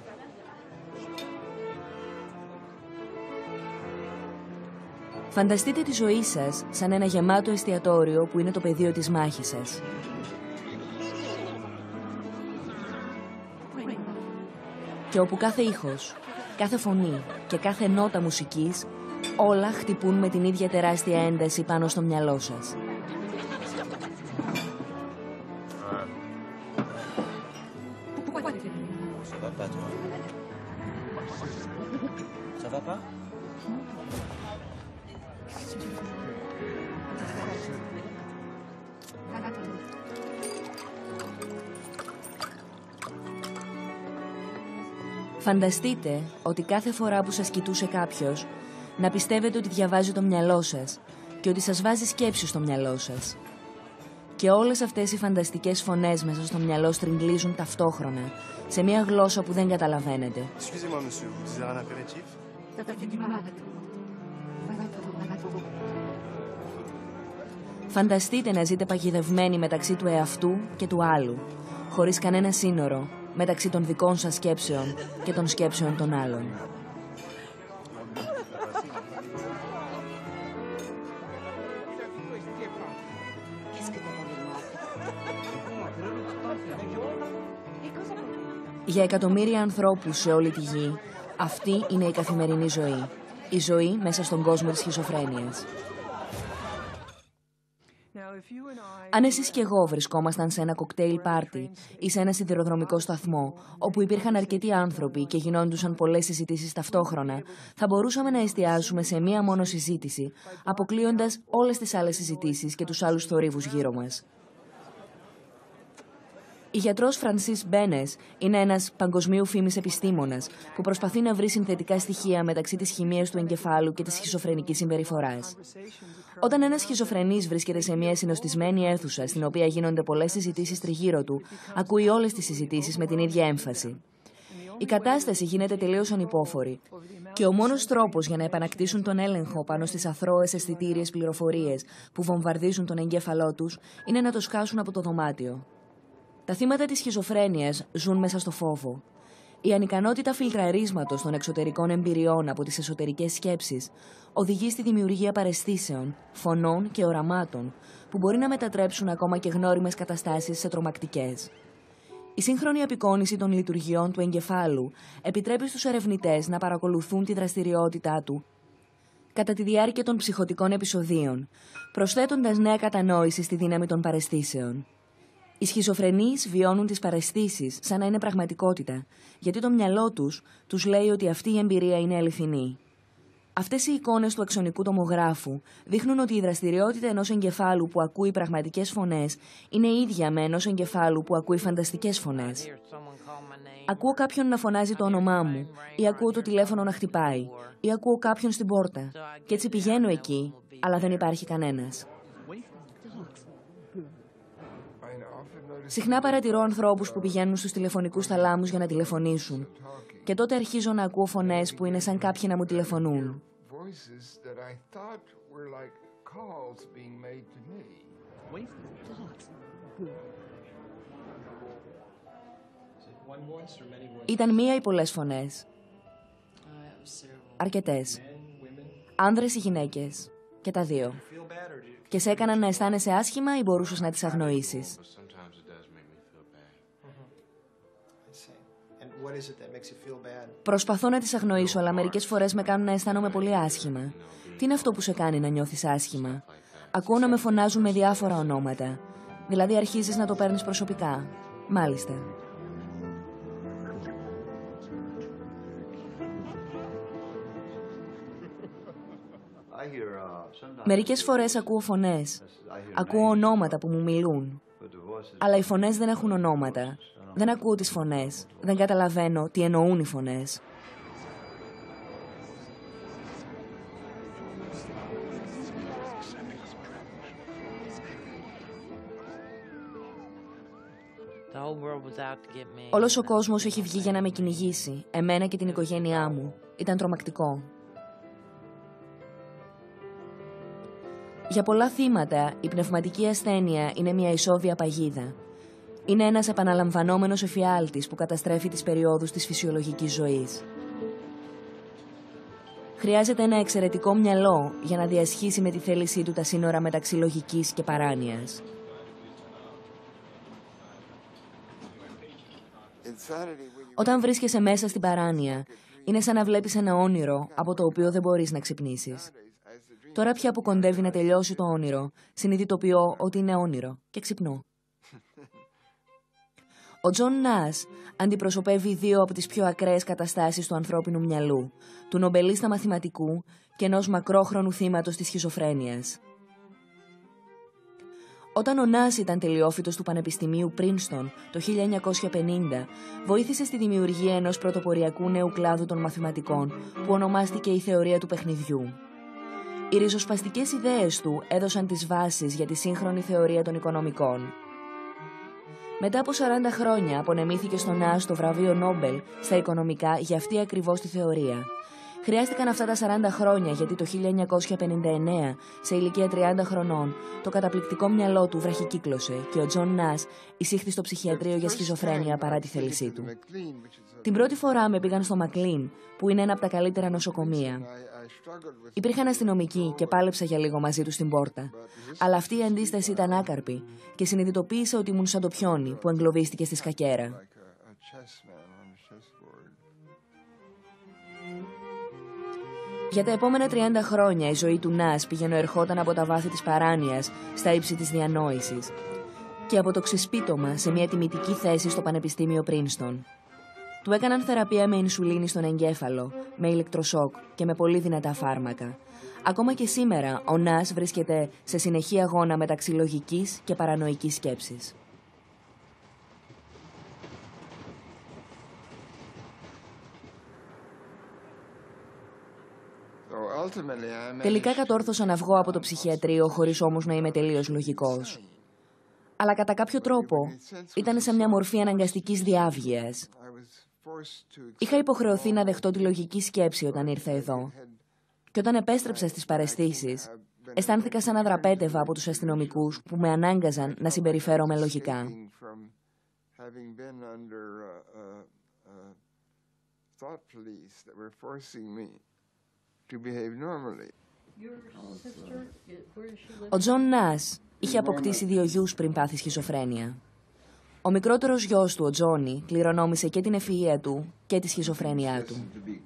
Φανταστείτε τη ζωή σας σαν ένα γεμάτο εστιατόριο που είναι το πεδίο της μάχης σας. Και όπου κάθε ήχος, κάθε φωνή και κάθε νότα μουσικής, όλα χτυπούν με την ίδια τεράστια ένταση πάνω στο μυαλό σας. Φανταστείτε ότι κάθε φορά που σας κοιτούσε κάποιος, να πιστεύετε ότι διαβάζει το μυαλό σας και ότι σας βάζει σκέψεις στο μυαλό σας. Και όλες αυτές οι φανταστικές φωνές μέσα στο μυαλό στριγκλίζουν ταυτόχρονα, σε μια γλώσσα που δεν καταλαβαίνετε. Φανταστείτε να ζείτε παγιδευμένοι μεταξύ του εαυτού και του άλλου, χωρίς κανένα σύνορο, μεταξύ των δικών σας σκέψεων και των σκέψεων των άλλων. Για εκατομμύρια ανθρώπους σε όλη τη γη, αυτή είναι η καθημερινή ζωή. Η ζωή μέσα στον κόσμο της σχιζοφρένειας. Αν εσείς και εγώ βρισκόμασταν σε ένα κοκτέιλ πάρτι ή σε ένα σιδηροδρομικό σταθμό, όπου υπήρχαν αρκετοί άνθρωποι και γινόντουσαν πολλές συζητήσεις ταυτόχρονα, θα μπορούσαμε να εστιάσουμε σε μία μόνο συζήτηση, αποκλείοντας όλες τις άλλες συζητήσεις και τους άλλους θορύβους γύρω μας. Η γιατρός Φρανσίς Μπένες είναι ένας παγκοσμίου φήμης επιστήμονας που προσπαθεί να βρει συνθετικά στοιχεία μεταξύ της χημείας του εγκεφάλου και της σχιζοφρενικής συμπεριφοράς. Όταν ένας σχιζοφρενής βρίσκεται σε μια συνοστισμένη αίθουσα στην οποία γίνονται πολλές συζητήσεις τριγύρω του, ακούει όλες τις συζητήσεις με την ίδια έμφαση. Η κατάσταση γίνεται τελείως ανυπόφορη και ο μόνος τρόπος για να επανακτήσουν τον έλεγχο πάνω στις αθρώες αισθητήριες πληροφορίες που βομβαρδίζουν τον εγκέφαλό τους είναι να το σκάσουν από το δωμάτιο. Τα θύματα της σχιζοφρένειας ζουν μέσα στο φόβο. Η ανικανότητα φιλτραρίσματος των εξωτερικών εμπειριών από τις εσωτερικές σκέψεις οδηγεί στη δημιουργία παραισθήσεων, φωνών και οραμάτων που μπορεί να μετατρέψουν ακόμα και γνώριμες καταστάσεις σε τρομακτικές. Η σύγχρονη απεικόνιση των λειτουργιών του εγκεφάλου επιτρέπει στους ερευνητές να παρακολουθούν τη δραστηριότητά του κατά τη διάρκεια των ψυχωτικών επεισοδίων, προσθέτοντας νέα κατανόηση στη δύναμη των παραισθήσεων. Οι σχιζοφρενείς βιώνουν τις παραισθήσεις σαν να είναι πραγματικότητα, γιατί το μυαλό τους τους λέει ότι αυτή η εμπειρία είναι αληθινή. Αυτές οι εικόνες του αξονικού τομογράφου δείχνουν ότι η δραστηριότητα ενός εγκεφάλου που ακούει πραγματικές φωνές είναι ίδια με ενός εγκεφάλου που ακούει φανταστικές φωνές. Ακούω κάποιον να φωνάζει το όνομά μου, ή ακούω το τηλέφωνο να χτυπάει, ή ακούω κάποιον στην πόρτα. Και έτσι πηγαίνω εκεί, αλλά δεν υπάρχει κανένας. Συχνά παρατηρώ ανθρώπους που πηγαίνουν στους τηλεφωνικούς θαλάμους για να τηλεφωνήσουν. Και τότε αρχίζω να ακούω φωνές που είναι σαν κάποιοι να μου τηλεφωνούν. Ήταν μία ή πολλές φωνές? Αρκετές. Άνδρες ή γυναίκες? Και τα δύο. Και σε έκαναν να αισθάνεσαι άσχημα ή μπορούσες να τις αγνοήσεις? Προσπαθώ να τις αγνοήσω, αλλά μερικές φορές με κάνουν να αισθάνομαι πολύ άσχημα. Τι είναι αυτό που σε κάνει να νιώθεις άσχημα? Ακούω να με φωνάζουν με διάφορα ονόματα. Δηλαδή αρχίζεις να το παίρνεις προσωπικά. Μάλιστα. Μερικές φορές ακούω φωνές. Ακούω ονόματα που μου μιλούν. Αλλά οι φωνές δεν έχουν ονόματα. Δεν ακούω τις φωνές. Δεν καταλαβαίνω τι εννοούν οι φωνές. Όλος ο κόσμος έχει βγει για να με κυνηγήσει, εμένα και την οικογένειά μου. Ήταν τρομακτικό. Για πολλά θύματα, η πνευματική ασθένεια είναι μια ισόβια παγίδα. Είναι ένας επαναλαμβανόμενος εφιάλτης που καταστρέφει τις περιόδους της φυσιολογικής ζωής. Χρειάζεται ένα εξαιρετικό μυαλό για να διασχίσει με τη θέλησή του τα σύνορα μεταξύ λογικής και παράνοιας. Όταν βρίσκεσαι μέσα στην παράνοια, είναι σαν να βλέπεις ένα όνειρο από το οποίο δεν μπορείς να ξυπνήσεις. Τώρα πια που κοντεύει να τελειώσει το όνειρο, συνειδητοποιώ ότι είναι όνειρο και ξυπνώ. Ο Τζον Νας αντιπροσωπεύει δύο από τις πιο ακραίες καταστάσεις του ανθρώπινου μυαλού, του νομπελίστα μαθηματικού και ενός μακρόχρονου θύματος της σχιζοφρένειας. Όταν ο Νας ήταν τελειόφοιτος του Πανεπιστημίου Πρίνστον το χίλια εννιακόσια πενήντα, βοήθησε στη δημιουργία ενός πρωτοποριακού νέου κλάδου των μαθηματικών που ονομάστηκε η θεωρία του παιχνιδιού. Οι ριζοσπαστικές ιδέες του έδωσαν τις βάσεις για τη σύγχρονη θεωρία των οικονομικών. Μετά από σαράντα χρόνια απονεμήθηκε στον Νας το βραβείο Νόμπελ στα οικονομικά για αυτή ακριβώς τη θεωρία. Χρειάστηκαν αυτά τα σαράντα χρόνια γιατί το χίλια εννιακόσια πενήντα εννέα, σε ηλικία τριάντα χρονών, το καταπληκτικό μυαλό του βραχικύκλωσε και ο Τζον Νας εισήχθη στο ψυχιατρίο για σχιζοφρένεια παρά τη θέλησή του. Την πρώτη φορά με πήγαν στο Μακλίν, που είναι ένα από τα καλύτερα νοσοκομεία. Υπήρχαν αστυνομικοί και πάλεψα για λίγο μαζί του στην πόρτα. Αλλά αυτή η αντίσταση ήταν άκαρπη και συνειδητοποίησα ότι ήμουν σαν το πιόνι που εγκλωβίστηκε στη σκακέρα. Για τα επόμενα τριάντα χρόνια η ζωή του Νας πήγαινε ερχόταν από τα βάθη της παράνοιας στα ύψη της διανόησης και από το ξεσπίτωμα σε μια τιμητική θέση στο Πανεπιστήμιο Πρίνστον. Του έκαναν θεραπεία με ινσουλίνη στον εγκέφαλο, με ηλεκτροσόκ και με πολύ δυνατά φάρμακα. Ακόμα και σήμερα ο Νας βρίσκεται σε συνεχή αγώνα μεταξύ λογικής και παρανοϊκής σκέψης. Τελικά κατόρθωσα να βγω από το ψυχιατρίο χωρίς όμως να είμαι τελείως λογικός. Αλλά κατά κάποιο τρόπο ήταν σε μια μορφή αναγκαστικής διάβγειας. Είχα υποχρεωθεί να δεχτώ τη λογική σκέψη όταν ήρθα εδώ. Και όταν επέστρεψα στις παραισθήσεις, αισθάνθηκα σαν να δραπέτευα από τους αστυνομικούς που με ανάγκαζαν να συμπεριφέρομαι λογικά. Ο Τζον Νας είχε αποκτήσει δύο γιους πριν πάθει σχιζοφρένεια. Ο μικρότερος γιος του, ο Τζόνι, κληρονόμησε και την ευφυΐα του και τη σχιζοφρένειά του.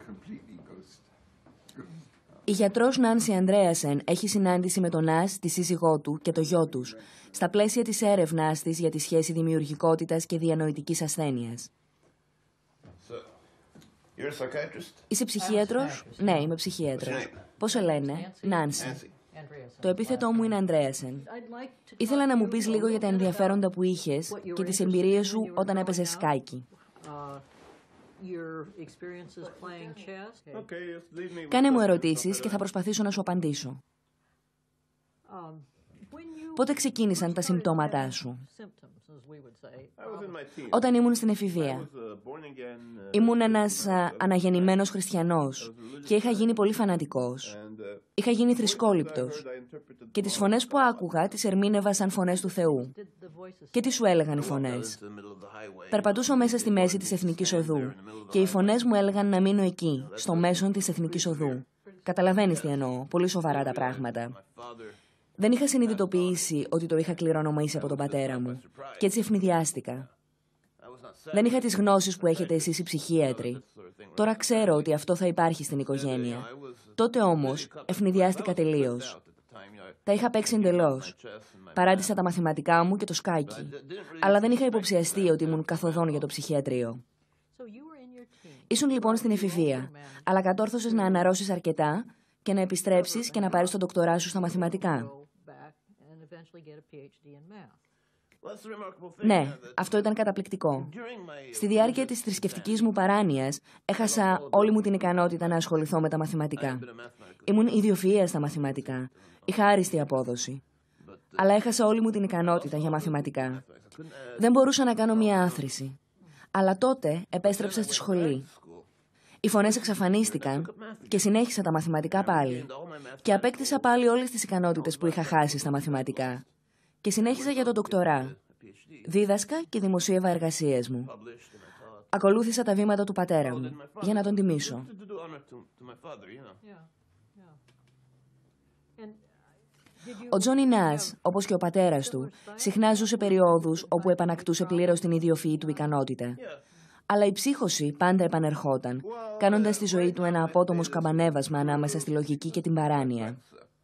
Η γιατρός Νάνσι Ανδρέασεν έχει συνάντηση με τον Νας, τη σύζυγό του και το γιο τους, στα πλαίσια της έρευνάς της για τη σχέση δημιουργικότητας και διανοητικής ασθένειας. Είσαι ψυχίατρος? Ναι, είμαι ψυχίατρος. Πώς σε λένε? Νάνση. Το επίθετό μου είναι Ανδρέασεν. Ήθελα να μου πεις λίγο για τα ενδιαφέροντα που είχες και τις εμπειρίες σου όταν έπαιζες σκάκι. Κάνε μου ερωτήσεις και θα προσπαθήσω να σου απαντήσω. Πότε ξεκίνησαν τα συμπτώματά σου? Όταν ήμουν στην εφηβεία. Ήμουν ένας α, αναγεννημένος χριστιανός και είχα γίνει πολύ φανατικός. Είχα γίνει θρησκόληπτος. Και τις φωνές που άκουγα τις ερμήνευα σαν φωνές του Θεού. Και τι σου έλεγαν οι φωνές? Περπατούσα μέσα στη μέση της Εθνικής Οδού και οι φωνές μου έλεγαν να μείνω εκεί, στο μέσον της Εθνικής Οδού. Καταλαβαίνεις τι εννοώ, πολύ σοβαρά τα πράγματα. Δεν είχα συνειδητοποιήσει ότι το είχα κληρονομήσει από τον πατέρα μου και έτσι ευνηδιάστηκα. Δεν είχα τις γνώσεις που έχετε εσείς οι ψυχίατροι. Τώρα ξέρω ότι αυτό θα υπάρχει στην οικογένεια. Τότε όμως ευνηδιάστηκα τελείως. Τα είχα παίξει εντελώς. Παράτησα τα μαθηματικά μου και το σκάκι. Αλλά δεν είχα υποψιαστεί ότι ήμουν καθοδόν για το ψυχιατρίο. Ήσουν λοιπόν στην εφηβεία, αλλά κατόρθωσες να αναρρώσεις αρκετά και να επιστρέψεις και να πάρεις το ντοκτορά σου στα μαθηματικά. Ναι, αυτό ήταν καταπληκτικό. Στη διάρκεια της θρησκευτικής μου παράνοιας, έχασα όλη μου την ικανότητα να ασχοληθώ με τα μαθηματικά. Ήμουν ιδιοφυΐας στα μαθηματικά. Είχα άριστη απόδοση. Αλλά έχασα όλη μου την ικανότητα για μαθηματικά. Δεν μπορούσα να κάνω μία άθρηση. Αλλά τότε επέστρεψα στη σχολή. Οι φωνές εξαφανίστηκαν και συνέχισα τα μαθηματικά πάλι. Και απέκτησα πάλι όλες τις ικανότητες που είχα χάσει στα μαθηματικά. Και συνέχισα για το ντοκτορά. Δίδασκα και δημοσίευα εργασίες μου. Ακολούθησα τα βήματα του πατέρα μου, για να τον τιμήσω. Ο Τζόνι Νάς, όπως και ο πατέρας του, συχνά ζούσε περιόδους όπου επανακτούσε πλήρως την ιδιοφυή του ικανότητα. Αλλά η ψύχωση πάντα επανερχόταν, κάνοντας τη ζωή του ένα απότομο σκαμπανέβασμα ανάμεσα στη λογική και την παράνοια.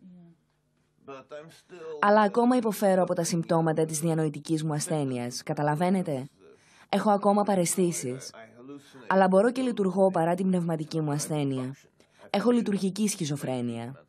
Αλλά ακόμα υποφέρω από τα συμπτώματα της διανοητικής μου ασθένειας, καταλαβαίνετε? Έχω ακόμα παραισθήσεις. Αλλά μπορώ και λειτουργώ παρά την πνευματική μου ασθένεια. Έχω λειτουργική σχιζοφρένεια.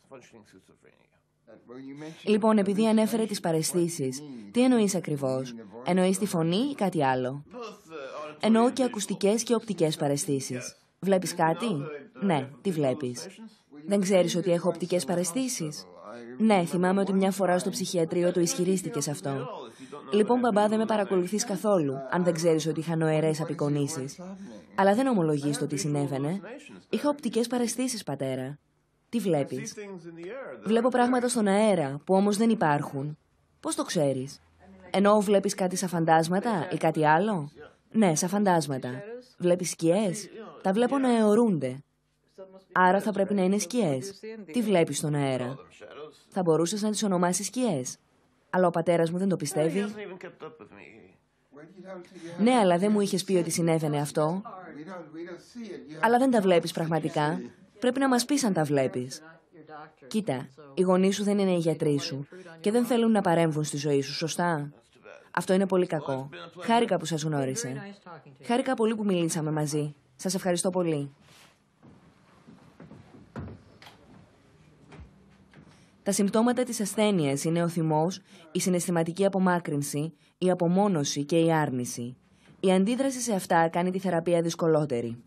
Λοιπόν, επειδή ανέφερε τις παραισθήσεις, τι εννοείς ακριβώς? Εννοείς τη φωνή ή κάτι άλλο? Εννοώ και ακουστικές και οπτικές παραισθήσεις. Βλέπεις κάτι? Ναι, τι βλέπεις? Δεν ξέρεις ότι έχω οπτικές παραισθήσεις? Ναι, θυμάμαι ότι μια φορά στο ψυχιατρίο το ισχυρίστηκες αυτό. Λοιπόν, μπαμπά, δεν με παρακολουθείς καθόλου, αν δεν ξέρεις ότι είχα νοερές απεικονίσεις. Αλλά δεν ομολογείς το τι συνέβαινε. Είχα οπτικές παραισθήσεις, πατέρα. Τι βλέπεις? Βλέπω πράγματα στον αέρα, που όμως δεν υπάρχουν. Πώς το ξέρεις? Εννοώ, βλέπεις κάτι σαν φαντάσματα ή κάτι άλλο? Ναι, σαν φαντάσματα. Βλέπεις σκιές? Τα βλέπω να αιωρούνται. Άρα θα πρέπει να είναι σκιές. Τι βλέπεις στον αέρα? Θα μπορούσες να τις ονομάσεις σκιές. Αλλά ο πατέρας μου δεν το πιστεύει. Ναι, αλλά δεν μου είχες πει ότι συνέβαινε αυτό. Αλλά δεν τα βλέπεις πραγματικά. Πρέπει να μας πεις αν τα βλέπεις. Κοίτα, οι γονείς σου δεν είναι οι γιατροί σου και δεν θέλουν να παρέμβουν στη ζωή σου, σωστά? Αυτό είναι πολύ κακό. Χάρηκα που σας γνώρισε. Χάρηκα πολύ που μιλήσαμε μαζί. Σας ευχαριστώ πολύ. Τα συμπτώματα της ασθένειας είναι ο θυμός, η συναισθηματική απομάκρυνση, η απομόνωση και η άρνηση. Η αντίδραση σε αυτά κάνει τη θεραπεία δυσκολότερη.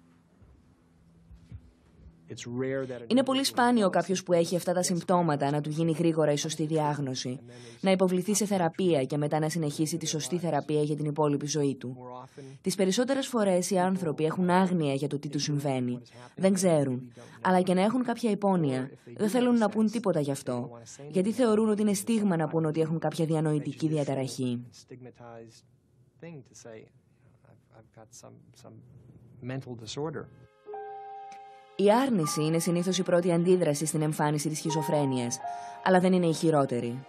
Είναι πολύ σπάνιο κάποιος που έχει αυτά τα συμπτώματα να του γίνει γρήγορα η σωστή διάγνωση, να υποβληθεί σε θεραπεία και μετά να συνεχίσει τη σωστή θεραπεία για την υπόλοιπη ζωή του. Τις περισσότερες φορές οι άνθρωποι έχουν άγνοια για το τι τους συμβαίνει. Δεν ξέρουν. Αλλά και να έχουν κάποια υπόνοια, δεν θέλουν να πούν τίποτα γι' αυτό, γιατί θεωρούν ότι είναι στίγμα να πούν ότι έχουν κάποια διανοητική διαταραχή. Η άρνηση είναι συνήθως η πρώτη αντίδραση στην εμφάνιση της σχιζοφρένειας, αλλά δεν είναι η χειρότερη.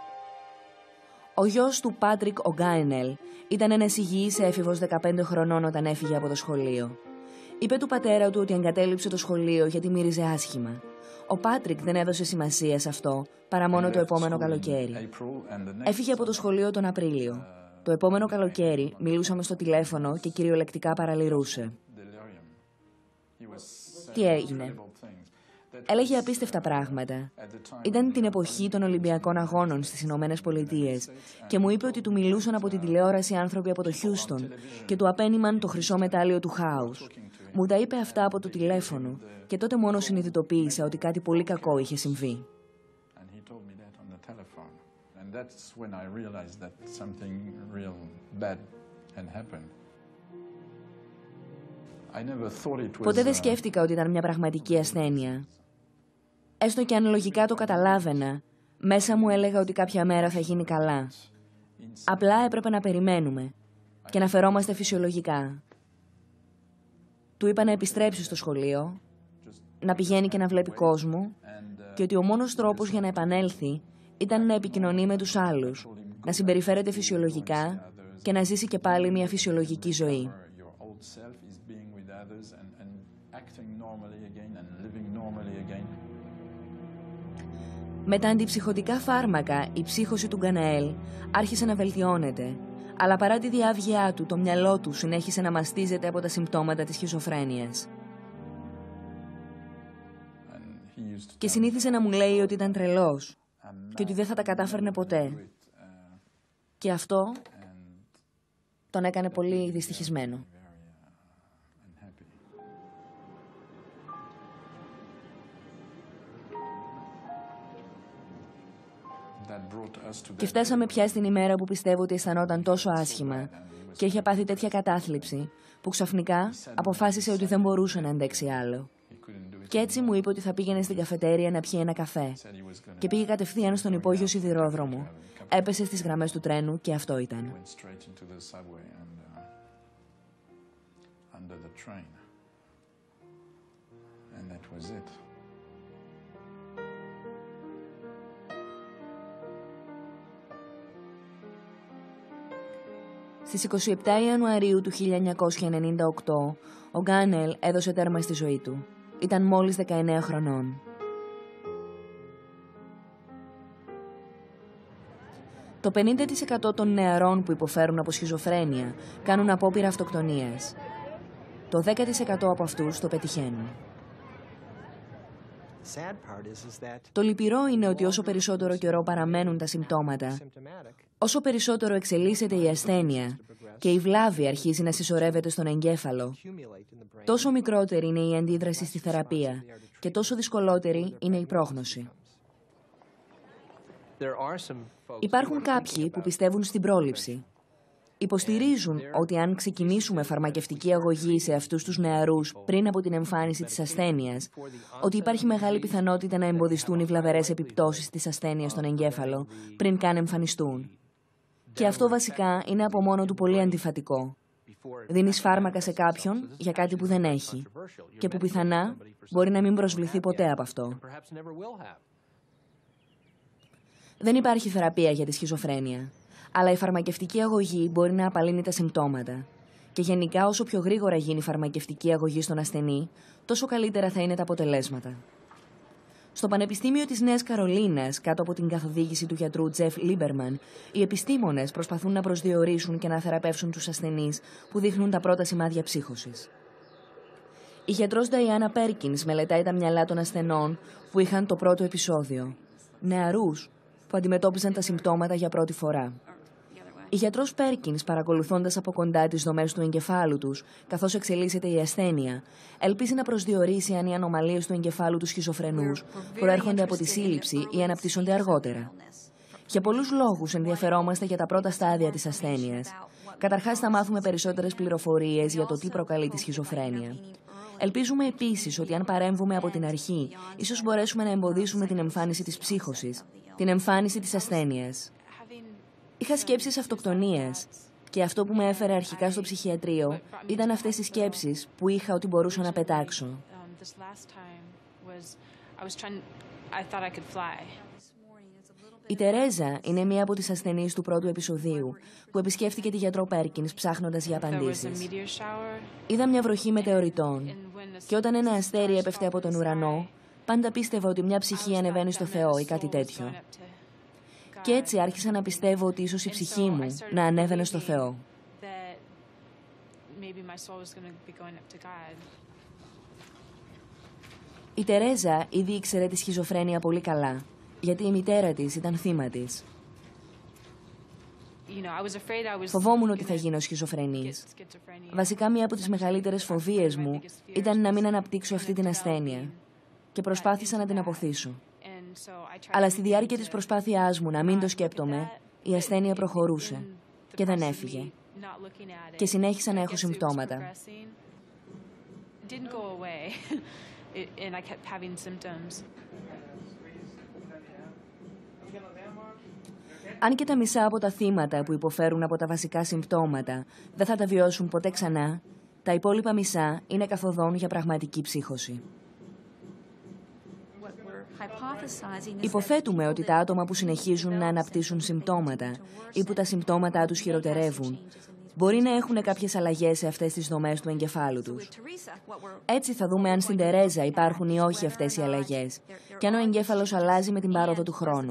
Ο γιος του Πάτρικ Ο'Γκάινελ ήταν ένας υγιής έφηβος δεκαπέντε χρονών όταν έφυγε από το σχολείο. Είπε του πατέρα του ότι εγκατέλειψε το σχολείο γιατί μύριζε άσχημα. Ο Πάτρικ δεν έδωσε σημασία σε αυτό παρά μόνο το επόμενο καλοκαίρι. Έφυγε από το σχολείο τον Απρίλιο. Το επόμενο καλοκαίρι μιλούσαμε στο τηλέφωνο και κυριολεκτικά παραλυρούσε. Τι έγινε? Έλεγε απίστευτα πράγματα. Ήταν την εποχή των Ολυμπιακών Αγώνων στις Ηνωμένες Πολιτείες και μου είπε ότι του μιλούσαν από την τηλεόραση άνθρωποι από το Χιούστον και του απένιμαν το χρυσό μετάλλιο του χάους. Μου τα είπε αυτά από το τηλέφωνο και τότε μόνο συνειδητοποίησα ότι κάτι πολύ κακό είχε συμβεί. Ποτέ δεν σκέφτηκα ότι ήταν μια πραγματική ασθένεια. Έστω και αν λογικά το καταλάβαινα, μέσα μου έλεγα ότι κάποια μέρα θα γίνει καλά. Απλά έπρεπε να περιμένουμε και να φερόμαστε φυσιολογικά. Του είπα να επιστρέψει στο σχολείο, να πηγαίνει και να βλέπει κόσμο και ότι ο μόνος τρόπος για να επανέλθει ήταν να επικοινωνεί με τους άλλους, να συμπεριφέρεται φυσιολογικά και να ζήσει και πάλι μια φυσιολογική ζωή. Με τα αντιψυχωτικά φάρμακα, η ψύχωση του Γκαναέλ άρχισε να βελτιώνεται, αλλά παρά τη διάβγειά του, το μυαλό του συνέχισε να μαστίζεται από τα συμπτώματα της σχιζοφρένειας. Και συνήθισε να μου λέει ότι ήταν τρελός και ότι δεν θα τα κατάφερνε ποτέ. Και αυτό τον έκανε πολύ δυστυχισμένο. Και φτάσαμε πια στην ημέρα που πιστεύω ότι αισθανόταν τόσο άσχημα και είχε πάθει τέτοια κατάθλιψη που ξαφνικά αποφάσισε ότι δεν μπορούσε να αντέξει άλλο. Και έτσι μου είπε ότι θα πήγαινε στην καφετέρια να πιει ένα καφέ και πήγε κατευθείαν στον υπόγειο σιδηρόδρομο. Έπεσε στις γραμμές του τρένου και αυτό ήταν. Στις είκοσι επτά Ιανουαρίου του χίλια εννιακόσια ενενήντα οκτώ, ο Γκάνελ έδωσε τέρμα στη ζωή του. Ήταν μόλις δεκαεννέα χρονών. Το πενήντα τοις εκατό των νεαρών που υποφέρουν από σχιζοφρένεια κάνουν απόπειρα αυτοκτονίας. Το δέκα τοις εκατό από αυτούς το πετυχαίνουν. Το λυπηρό είναι ότι όσο περισσότερο καιρό παραμένουν τα συμπτώματα, όσο περισσότερο εξελίσσεται η ασθένεια και η βλάβη αρχίζει να συσσωρεύεται στον εγκέφαλο, τόσο μικρότερη είναι η αντίδραση στη θεραπεία και τόσο δυσκολότερη είναι η πρόγνωση. Υπάρχουν κάποιοι που πιστεύουν στην πρόληψη. Υποστηρίζουν ότι αν ξεκινήσουμε φαρμακευτική αγωγή σε αυτούς τους νεαρούς πριν από την εμφάνιση της ασθένειας, ότι υπάρχει μεγάλη πιθανότητα να εμποδιστούν οι βλαβερές επιπτώσεις της ασθένειας στον εγκέφαλο πριν καν εμφανιστούν. Και αυτό βασικά είναι από μόνο του πολύ αντιφατικό. Δίνεις φάρμακα σε κάποιον για κάτι που δεν έχει και που πιθανά μπορεί να μην προσβληθεί ποτέ από αυτό. Δεν υπάρχει θεραπεία για τη σχιζοφρένεια, αλλά η φαρμακευτική αγωγή μπορεί να απαλύνει τα συμπτώματα. Και γενικά όσο πιο γρήγορα γίνει η φαρμακευτική αγωγή στον ασθενή, τόσο καλύτερα θα είναι τα αποτελέσματα. Στο Πανεπιστήμιο της Νέας Καρολίνας, κάτω από την καθοδήγηση του γιατρού Τζεφ Λίμπερμαν, οι επιστήμονες προσπαθούν να προσδιορίσουν και να θεραπεύσουν τους ασθενείς που δείχνουν τα πρώτα σημάδια ψύχωσης. Η γιατρός Νταϊάννα Πέρκινς μελετάει τα μυαλά των ασθενών που είχαν το πρώτο επεισόδιο. Νεαρούς που αντιμετώπιζαν τα συμπτώματα για πρώτη φορά. Η γιατρός Πέρκινς, παρακολουθώντας από κοντά τις δομές του εγκεφάλου τους, καθώς εξελίσσεται η ασθένεια, ελπίζει να προσδιορίσει αν οι ανομαλίες του εγκεφάλου του σχιζοφρενούς προέρχονται από τη σύλληψη ή αναπτύσσονται αργότερα. Για πολλούς λόγους ενδιαφερόμαστε για τα πρώτα στάδια της ασθένειας. Καταρχάς, θα μάθουμε περισσότερες πληροφορίες για το τι προκαλεί τη σχιζοφρένεια. Ελπίζουμε επίσης ότι αν παρέμβουμε από την αρχή, ίσως μπορέσουμε να εμποδίσουμε την εμφάνιση της ψύχωσης, την εμφάνιση της ασθένειας. Είχα σκέψεις αυτοκτονίας και αυτό που με έφερε αρχικά στο ψυχιατρίο ήταν αυτές οι σκέψεις που είχα ότι μπορούσα να πετάξω. Η Τερέζα είναι μία από τις ασθενείς του πρώτου επεισοδίου που επισκέφθηκε τη γιατρό Πέρκινς ψάχνοντας για απαντήσεις. Είδα μια βροχή μετεωριτών και όταν ένα αστέρι έπεφτε από τον ουρανό, πάντα πίστευα ότι μια ψυχή ανεβαίνει στο Θεό ή κάτι τέτοιο. Και έτσι άρχισα να πιστεύω ότι ίσως η ψυχή μου να ανέβαινε στο Θεό. Η Τερέζα ήδη ήξερε τη σχιζοφρένεια πολύ καλά, γιατί η μητέρα της ήταν θύμα της. Φοβόμουν ότι θα γίνω σχιζοφρενής. Βασικά, μία από τις μεγαλύτερες φοβίες μου ήταν να μην αναπτύξω αυτή την ασθένεια και προσπάθησα να την αποθήσω. Αλλά στη διάρκεια της προσπάθειάς μου να μην το σκέπτομαι, η ασθένεια προχωρούσε και δεν έφυγε. Και συνέχισα να έχω συμπτώματα. Αν και τα μισά από τα θύματα που υποφέρουν από τα βασικά συμπτώματα δεν θα τα βιώσουν ποτέ ξανά, τα υπόλοιπα μισά είναι καθοδόν για πραγματική ψύχωση. Υποθέτουμε ότι τα άτομα που συνεχίζουν να αναπτύσσουν συμπτώματα ή που τα συμπτώματά τους χειροτερεύουν μπορεί να έχουν κάποιες αλλαγές σε αυτές τις δομές του εγκεφάλου τους. Έτσι θα δούμε αν στην Τερέζα υπάρχουν ή όχι αυτές οι αλλαγές και αν ο εγκέφαλος αλλάζει με την πάροδο του χρόνου.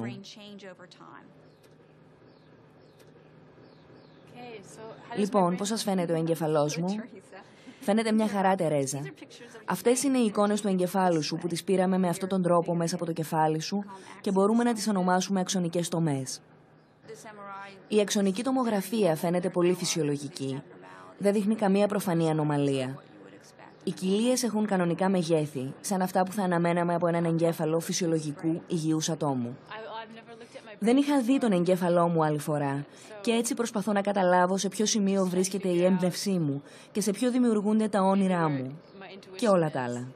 Λοιπόν, πώς σας φαίνεται ο εγκέφαλός μου? Φαίνεται μια χαρά, Τερέζα. Αυτές είναι οι εικόνες του εγκεφάλου σου που τις πήραμε με αυτόν τον τρόπο μέσα από το κεφάλι σου και μπορούμε να τις ονομάσουμε αξονικές τομές. Η αξονική τομογραφία φαίνεται πολύ φυσιολογική. Δεν δείχνει καμία προφανή ανομαλία. Οι κοιλίες έχουν κανονικά μεγέθη, σαν αυτά που θα αναμέναμε από έναν εγκέφαλο φυσιολογικού υγιούς ατόμου. Δεν είχα δει τον εγκέφαλό μου άλλη φορά και έτσι προσπαθώ να καταλάβω σε ποιο σημείο βρίσκεται η έμπνευσή μου και σε ποιο δημιουργούνται τα όνειρά μου και όλα τα άλλα.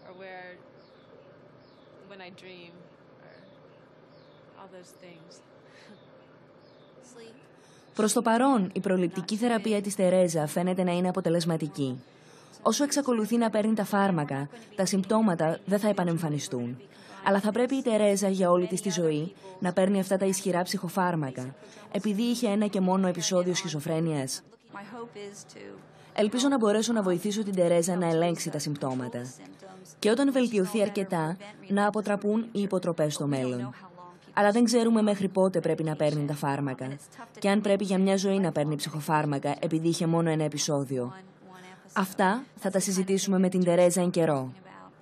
Προς το παρόν, η προληπτική θεραπεία της Τερέζα φαίνεται να είναι αποτελεσματική. Όσο εξακολουθεί να παίρνει τα φάρμακα, τα συμπτώματα δεν θα επανεμφανιστούν. Αλλά θα πρέπει η Τερέζα για όλη της τη ζωή να παίρνει αυτά τα ισχυρά ψυχοφάρμακα, επειδή είχε ένα και μόνο επεισόδιο σχιζοφρένειας. Ελπίζω να μπορέσω να βοηθήσω την Τερέζα να ελέγξει τα συμπτώματα. Και όταν βελτιωθεί αρκετά, να αποτραπούν οι υποτροπές στο μέλλον. Αλλά δεν ξέρουμε μέχρι πότε πρέπει να παίρνει τα φάρμακα. Και αν πρέπει για μια ζωή να παίρνει ψυχοφάρμακα επειδή είχε μόνο ένα επεισόδιο. Αυτά θα τα συζητήσουμε με την Τερέζα εν καιρό.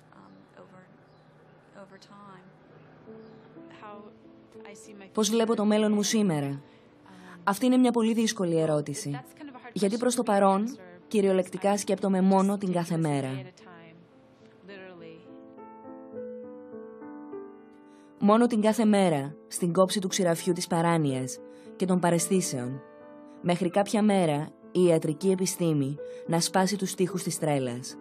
Πώς βλέπω το μέλλον μου σήμερα? Αυτή είναι μια πολύ δύσκολη ερώτηση. Γιατί προς το παρόν, κυριολεκτικά σκέπτομαι μόνο την κάθε μέρα. Μόνο την κάθε μέρα, στην κόψη του ξηραφιού της παράνοιας και των παραισθήσεων. Μέχρι κάποια μέρα, η ιατρική επιστήμη να σπάσει τους τοίχους της τρέλας.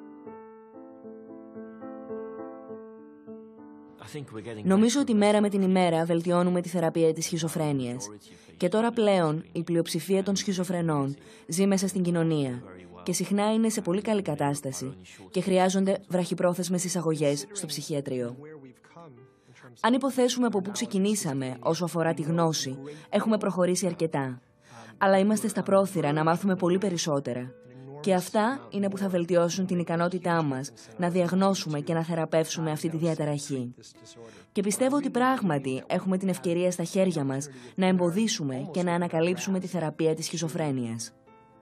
Νομίζω ότι μέρα με την ημέρα βελτιώνουμε τη θεραπεία της σχιζοφρένειας. Και τώρα πλέον η πλειοψηφία των σχιζοφρενών ζει μέσα στην κοινωνία και συχνά είναι σε πολύ καλή κατάσταση και χρειάζονται βραχυπρόθεσμες εισαγωγές στο ψυχιατρίο. Αν υποθέσουμε από πού ξεκινήσαμε όσο αφορά τη γνώση, έχουμε προχωρήσει αρκετά. Αλλά είμαστε στα πρόθυρα να μάθουμε πολύ περισσότερα. Και αυτά είναι που θα βελτιώσουν την ικανότητά μας να διαγνώσουμε και να θεραπεύσουμε αυτή τη διαταραχή. Και πιστεύω ότι πράγματι έχουμε την ευκαιρία στα χέρια μας να εμποδίσουμε και να ανακαλύψουμε τη θεραπεία της σχιζοφρένειας.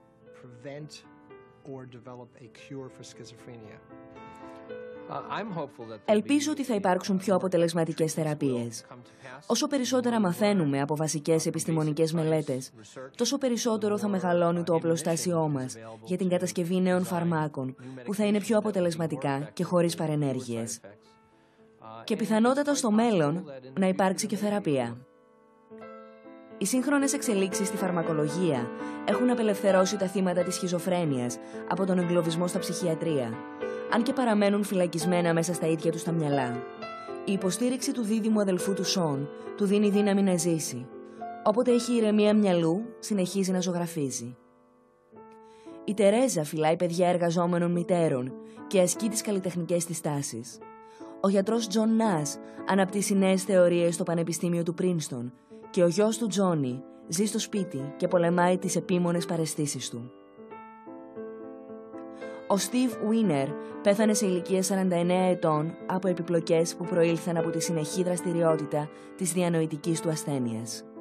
Ελπίζω ότι θα υπάρξουν πιο αποτελεσματικές θεραπείες. Όσο περισσότερα μαθαίνουμε από βασικές επιστημονικές μελέτες, τόσο περισσότερο θα μεγαλώνει το οπλοστάσιό μας για την κατασκευή νέων φαρμάκων που θα είναι πιο αποτελεσματικά και χωρίς παρενέργειες. Και πιθανότατα στο μέλλον να υπάρξει και θεραπεία. Οι σύγχρονες εξελίξεις στη φαρμακολογία έχουν απελευθερώσει τα θύματα της σχιζοφρένειας από τον εγκλωβισμό στα ψυχιατρία, αν και παραμένουν φυλακισμένα μέσα στα ίδια τους τα μυαλά. Η υποστήριξη του δίδυμου αδελφού του Σον του δίνει δύναμη να ζήσει. Όποτε έχει ηρεμία μυαλού, συνεχίζει να ζωγραφίζει. Η Τερέζα φυλάει παιδιά εργαζόμενων μητέρων και ασκεί τις καλλιτεχνικές της τάσεις. Ο γιατρός Τζον Νας αναπτύσσει νέες θεωρίες στο Πανεπιστήμιο του Πρίνστον και ο γιος του Τζόνι ζει στο σπίτι και πολεμάει τις επίμονες παραισθήσεις του. Ο Στίβ Βίνερ πέθανε σε ηλικία σαράντα εννέα ετών από επιπλοκές που προήλθαν από τη συνεχή δραστηριότητα της διανοητικής του ασθένειας.